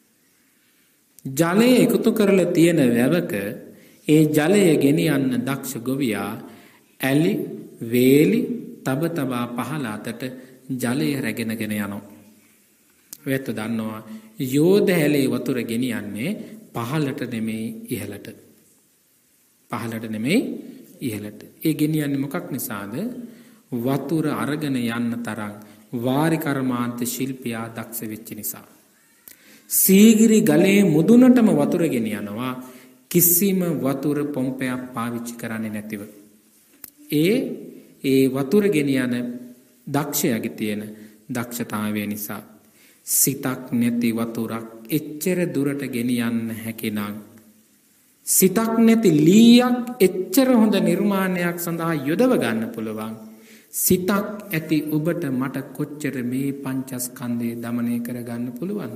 ජලය එකතු කරලා තියෙන වැවක ඒ ජලය ගෙනියන්න දක්ෂ ගොවියා ඇලි වේලි තබ තබා පහළ අතට ජලය රැගෙනගෙන යනවා. ඔයත් දන්නවා යෝධ හැලේ වතුර ගෙනියන්නේ පහළට නෙමෙයි ඉහළට. පහළට නෙමෙයි ඉහළට. ඒ ගෙනියන්නේ මොකක් නිසාද? වතුර අරගෙන යන්න තරම් වාරි කර්මාන්ත ශිල්පියා දක්ෂ වෙච්ච නිසා. සීගිරි ගලේ මුදුනටම වතුර ගෙනියනවා කිසිම වතුර පොම්පයක් පාවිච්චි කරන්නේ නැතිව. ඒ වතුර ගෙනියන දක්ෂයාගේ තියෙන දක්ෂතාවය නිසා. සිතක් නැති වතුරක් එච්චර දුරට ගෙනියන්න හැකිනම්, සිතක් නැති ලීයක් එච්චර හොඳ නිර්මාණයක් සඳහා යොදව ගන්න පුළුවන්. සිතක් ඇති ඔබට මට කොච්චර මේ පංචස්කන්ධය දමනය කරගන්න පුළුවන්?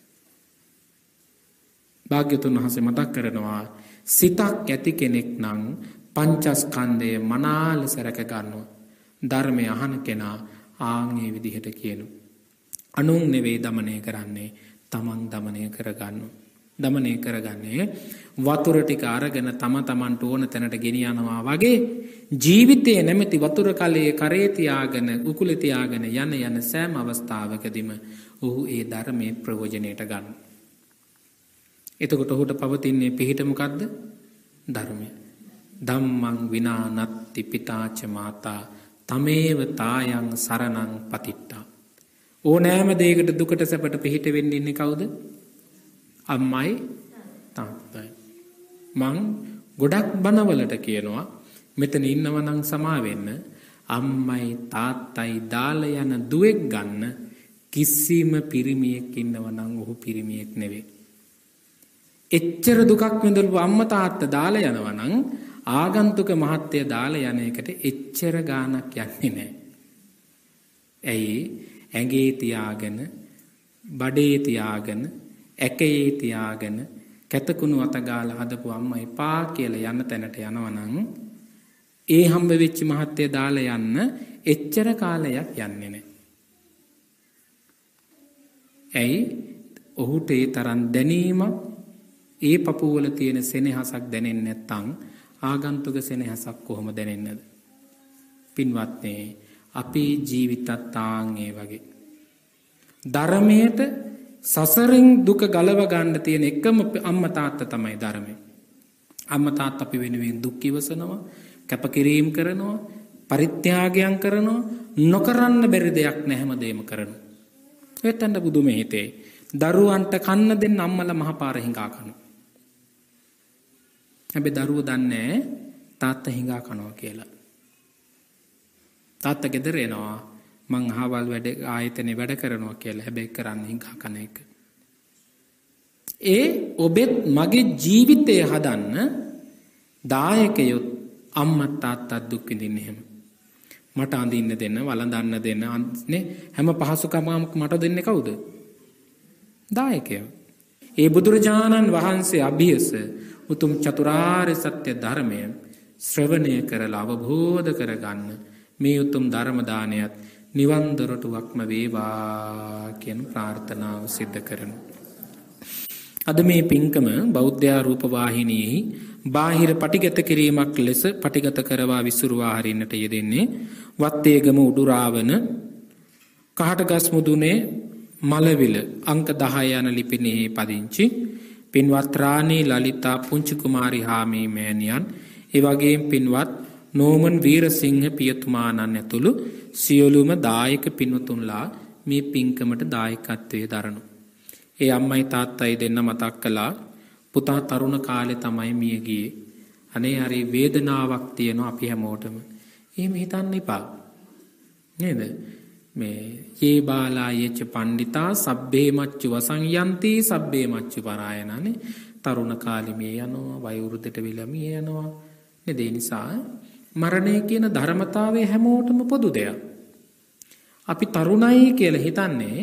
භාග්‍යතුන් වහන්සේ මතක් කරනවා සිතක් ඇති කෙනෙක් නම් පංචස්කන්ධය මනා ලෙස රැක ගන්නවා. ධර්මය අහන කෙනා ආන්ගේ විදිහට කියනවා. අනුන් නෙවෙයි දමනය කරන්නේ, තමන් දමනය කරගන්නවා. දමනය කරගන්නේ වතුර ටික අරගෙන තමන්ට ඕන තැනට ගෙනියනවා වගේ ජීවිතයේ නැමැති වතුර කලයේ කරේ තියාගෙන උකුලේ තියාගෙන යන සෑම අවස්ථාවකදීම ඔහු ඒ ධර්මයේ ප්‍රයෝජනයට ගන්නවා. එතකොට ඔහුට පවතින්නේ පිහිට මොකද්ද? ධර්මය. ධම්මං විනා නත්ති පිතාච මාතා තමේව තායං සරණං පතිට්ඨා. ඕනෑම දෙයකට දුකට සැපට පිහිට වෙන්න ඉන්නේ කවුද? අම්මයි තාත්තයි. මං ගොඩක් බනවලට කියනවා මෙතන ඉන්නවනම් සමා වෙන්න, අම්මයි තාත්තයි දාලා යන දුවෙක් ගන්න කිසිම පිරිමියෙක් ඉන්නවනම් ඔහු පිරිමියෙක් නෙවෙයි. එච්චර දුකක් විඳපු අම්මා තාත්තා දාලා යනවනම් ආගන්තුක මහත්තය දාලා යන එකට එච්චර ගාණක් යන්නේ නැහැ. ඇයි? ඇඟේ තියාගෙන, බඩේ තියාගෙන, ඇකේ තියාගෙන කැතකුණු අතගාලා හදපු අම්මා එපා කියලා යන තැනට යනවනම් ඒ හම්බ වෙච්ච මහත්තය දාලා යන්න එච්චර කාලයක් යන්නේ නැහැ. ඇයි? ඔහුට ඒ තරම් දැනීමක්, ඒ පපුවල තියෙන සෙනෙහසක් දැනෙන්නේ නැත්නම් ආගන්තුක සෙනෙහසක් කොහොම දැනෙන්නද? පින්වත්නි, අපේ ජීවිතත් ආන්ගේ වගේ. ධර්මයට සසරෙන් දුක ගලව ගන්න තියෙන එකම අම්මා තාත්තා තමයි ධර්මය. අම්මා තාත්තා අපි වෙනුවෙන් දුක් ඉවසනවා, කැපකිරීම කරනවා, පරිත්‍යාගයන් කරනවා, නොකරන්න බැරි දෙයක් නැහැමදේම කරනවා. ඒතන බුදුම හිතේ දරුවන්ට කන්න දෙන්න අම්මලා මහපාර හිඟා කනවා. හැබැයි දරුවෝ දන්නේ තාත්තා හිඟා කනවා කියලා. තාත්තා ගෙදර එනවා මං අහවල් වැඩ ආයතනේ වැඩ කරනවා කියලා. හැබැයි කරන්නේ හිඟා කන එක. ඒ ඔබෙත් මගේ ජීවිතය හදන්න දායකයොත් අම්මා තාත්තා දුක් විඳින්නේ එහෙම. මට අඳින්න දෙන්න, වළඳන්න දෙන්න නේ හැම පහසුකමක් මට දෙන්නේ කවුද? දායකයෝ. ඒ බුදුරජාණන් වහන්සේ අභියස උතුම් චතුරාර්ය සත්‍ය ධර්මය ශ්‍රවණය කරලා අවබෝධ කරගන්න මේ උතුම් ධර්ම දානයත් නිවන් දොරටුවක්ම වේවා කියන ප්‍රාර්ථනාව සිද්ධ කරනවා. අද මේ පින්කම බෞද්ධ රූප වාහිනියෙහි බාහිර පටිගත කිරීමක් ලෙස පටිගත කරවා විසුරුවා හරින්නට යෙදෙන්නේ වත්තේගම උඩුරාවන කහටගස් මුදුනේ මලවිල අංක 10 යන ලිපිනෙහි පදිංචි පින්වත් රාණී ලලිතා පුංචි කුමාරි හාමී මෑණියන්, ඒ වගේම පින්වත් නෝමන් වීරසිංහ පියතුමාණන් ඇතුළු සියලුම දායක පින්වතුන්ලා මේ පින්කමට දායකත්වයේ දරනු. ඒ අම්මයි තාත්තයි දෙන්න මතක් කළා පුතා තරුණ කාලේ තමයි මිය ගියේ. අනේ හරි වේදනාවක් තියෙනවා අපි හැමෝටම. එහෙම හිතන්න එපා. නේද? මේ යේ බාලා යච පණ්ඩිතා සබ්බේ මච්චු වසංයන්ති සබ්බේ මච්චු පරායනනේ. තරුණ කාලේ මිය යනවා, වයෝවෘද්ධට වෙලා මිය යනවා. නේද? ඒ නිසා මරණය කියන ධර්මතාවය හැමෝටම පොදු දෙයක්. අපි තරුණයි කියලා හිතන්නේ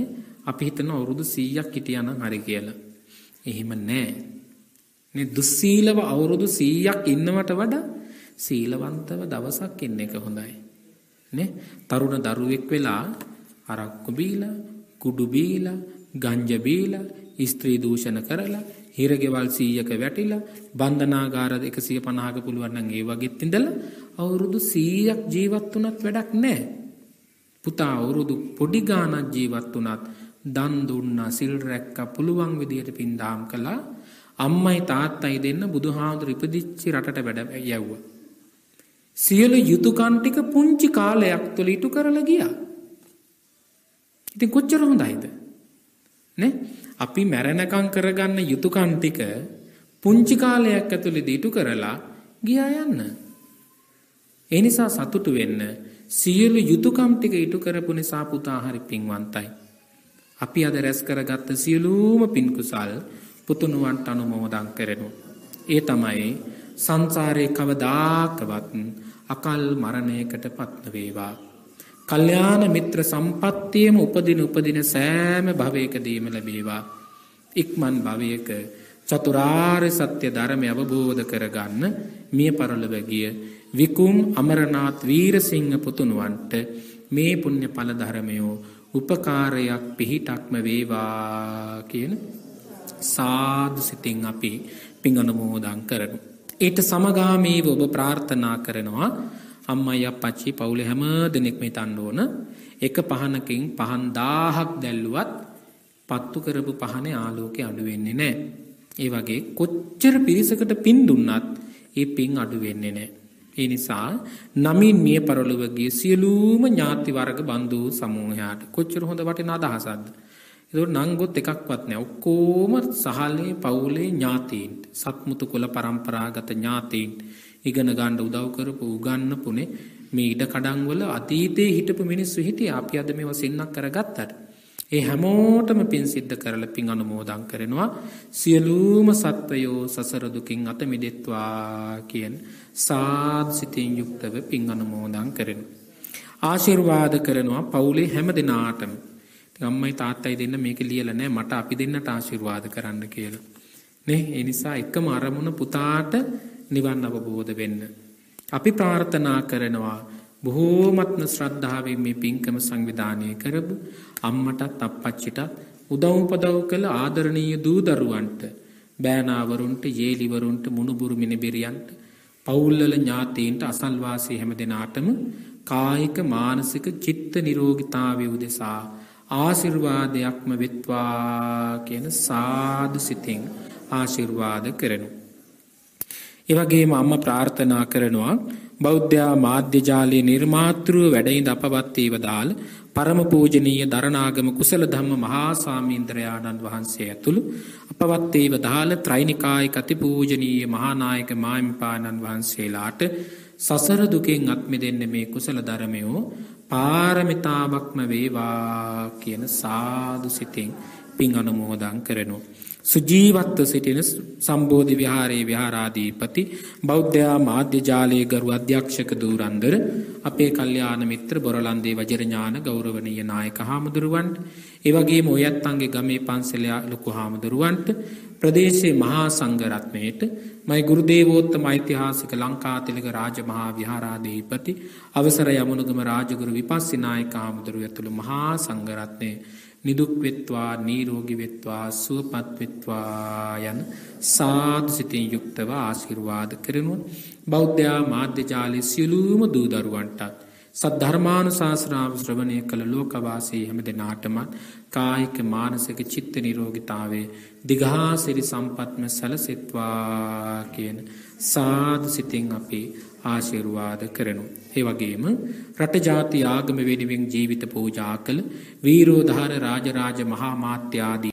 අපි හිතන අවුරුදු 100ක් හිටියානම් හරි කියලා. එහෙම නෑ. මේ දුස්සීලව අවුරුදු 100ක් ඉන්නවට වඩා සීලවන්තව දවසක් ඉන්න එක හොඳයි. නේ? තරුණ දරුවෙක් වෙලා අරක්කු බීලා, කුඩු බීලා, ගංජා බීලා, ස්ත්‍රී දූෂණ කරලා, හිරගෙවල් 100ක වැටිලා, බන්ධනාගාර 150ක පුළුවන් නම් ඒ වගේත් ඉඳලා අවුරුදු 100ක් ජීවත් වුණත් වැඩක් නැහැ. පුතා අවුරුදු පොඩි ගාණක් ජීවත් වුණත් දන් දුන්නා, සිල් රැක්කා, පුළුවන් විදියට පින්දාම් කළා. අම්මයි තාත්තයි දෙන්න බුදුහාමුදුරු ඉපදිච්ච රටට වැඩ යවුවා. සියලු යුතුයකම් ටික පුංචි කාලයක් තුළ ඉටු කරලා ගියා. ඉතින් කොච්චර හොඳයිද? නේ? අපි මැරෙනකම් කරගන්න යුතුයකම් ටික පුංචි කාලයක් ඇතුළේ ඉටු කරලා ගියා යන්න. ඒ නිසා සතුටු වෙන්න. සියලු යුතුයකම් ටික ඉටු කරපු නිසා පුතා හරි පින්වන්තයි. අපි අද රැස් කරගත්ත සියලුම පින් කුසල් පුතුණුවන්ට අනුමෝදන් කරනු. ඒ තමයි සංසාරේ කවදාකවත් අකල් මරණයකට පත් නොවේවා. කල්යාණ මිත්‍ර සම්පත්තියම උපදින සෑම භවයකදීම ලැබේවා. ඉක්මන් භවයක චතුරාර්ය සත්‍ය ධර්මය අවබෝධ කරගන්න මිය පරලොව ගිය විකුම් අමරනාත් වීරසිංහ පුතුණුවන්ට මේ පුණ්‍ය ඵල ධර්මයෝ උපකාරයක් පිහිටක්ම වේවා කියන සාදු සිතින් අපි පින් අනුමෝදන් කරමු. ඊට සමගාමීව ඔබ ප්‍රාර්ථනා කරනවා අම්මයි අප්පච්චි පවුලේ හැම දෙනෙක්ම හිතන්න ඕන එක පහනකින් පහන් 1000ක් දැල්ලුවත් පත්තු කරපු පහනේ ආලෝකය අඩු වෙන්නේ නැහැ. ඒ වගේ කොච්චර පිරිසකට පින් දුන්නත් ඒ පින් අඩු වෙන්නේ නැහැ. ඒ නිසා නමින් මිය පරලොව ගිය සියලුම ඥාති වර්ග බන්දු සමූහයාට කොච්චර හොඳ වටිනා අදහසක්ද. ඒක නංගොත් එකක්වත් නැහැ. ඔක්කොම සහලේ පවුලේ ඥාතීන්, සත්මුතු කුල පරම්පරාගත ඥාතීන් ඉගෙන ගන්න උදව් කරපු උගන්නපුනේ මේ ඉඩ කඩන් වල අතීතේ හිටපු මිනිස්සු හිටියා. අපි අද මේව සින්නක් කරගත්තට ඒ හැමෝටම පින් සිද්ධ කරලා පින් අනුමෝදන් කරනවා. සියලුම සත්වයෝ සසර දුකින් අත මිදෙත්වා කියන සාද් සිතින් යුක්තව පින් අනුමෝදන් කරනවා. ආශිර්වාද කරනවා පවුලේ හැම දෙනාටම. අම්මයි තාත්තයි දෙන්න මේක ලියලා නැහැ මට අපි දෙන්නට ආශිර්වාද කරන්න කියලා. නේ? ඒ නිසා එකම අරමුණ පුතාට නිවන් අවබෝධ වෙන්න. අපි ප්‍රාර්ථනා කරනවා බොහෝමත්ම ශ්‍රද්ධාවෙන් මේ පින්කම සංවිධානය කරපු අම්මටත් අප්පච්චිටත් උදව් උපදව් කළ ආදරණීය දූ දරුවන්ට, බෑනාවරුන්ට, යේලිවරුන්ට, මුණුබුරු මිනිබිරියන්ට, පවුල්වල ඥාතීන්ට, අසල්වාසී හැම දෙනාටම කායික මානසික චිත්ත නිරෝගීතාවය උදෙසා ආශිර්වාදයක්ම වෙත්වා කියන සාදු සිතින් ආශිර්වාද කරනු. ඒ වගේම අම්මා ප්‍රාර්ථනා කරනවා බෞද්ධ මාධ්‍ය ජාලයේ නිර්මාතෘව වැඩයිඳ අපවත් වේවදාල පරම පූජනීය දරණාගම කුසල ධම්ම මහා සාමීන්ද්‍රයාණන් වහන්සේ ඇතුළු අපවත් වේවදාල ත්‍රිනිකායික අතිපූජනීය මහානායක මාහිමිපාණන් වහන්සේලාට සසර දුකෙන් අත් මිදෙන්න මේ කුසල ධර්මයෝ පාරමිතාවක්ම වේවා කියන සාදු සිතින් පින් අනුමෝදන් කරනු. සුජීවත්ව සිටින සම්බෝධි විහාරයේ විහාරාධිපති බෞද්ධ මාධ්‍ය ජාලයේ ගරු අධ්‍යක්ෂක දූරන්දර අපේ කල්යාණ මිත්‍ර බොරලන්දේ වජිරඥාන ගෞරවනීය නායක හාමුදුරුවන්ට, ඒ වගේම ඔයත්න්ගේ ගමේ පන්සල ලොකු හාමුදුරුවන්ට, ප්‍රදේශයේ මහා සංඝ රත්නයට, මයි ගුරු දේවෝත්තම ඓතිහාසික ලංකාතිලක රාජ මහා විහාරාධිපති අවසර යමුණුගම රාජගුරු විපස්සී නායක හාමුදුරුවෝ ඇතුළු මහා සංඝ රත්නයේ නිදුක් වෙත්වා, නිරෝගී වෙත්වා, සුවපත් වෙත්වා යන සාදු සිතින් යුක්තව ආශිර්වාද කරනවා. බෞද්ධ මාධ්‍ය ජාලයේ සියලුම දූ දරුවන්ට සද්ධර්මානුශාසනාව ශ්‍රවණය කළ ලෝකවාසී හැම දෙනාටම කායික මානසික චිත්ත නිරෝගීතාවයේ දිගාසිරි සම්පත්ම සැලසෙත්වා කියන සාදු සිතින් අපි ආශිර්වාද කරනවා. ඒ වගේම රට ජාති ආගම වෙනුවෙන් ජීවිත පූජා කළ වීරෝදාර රාජරාජ මහා මාත්‍යාදී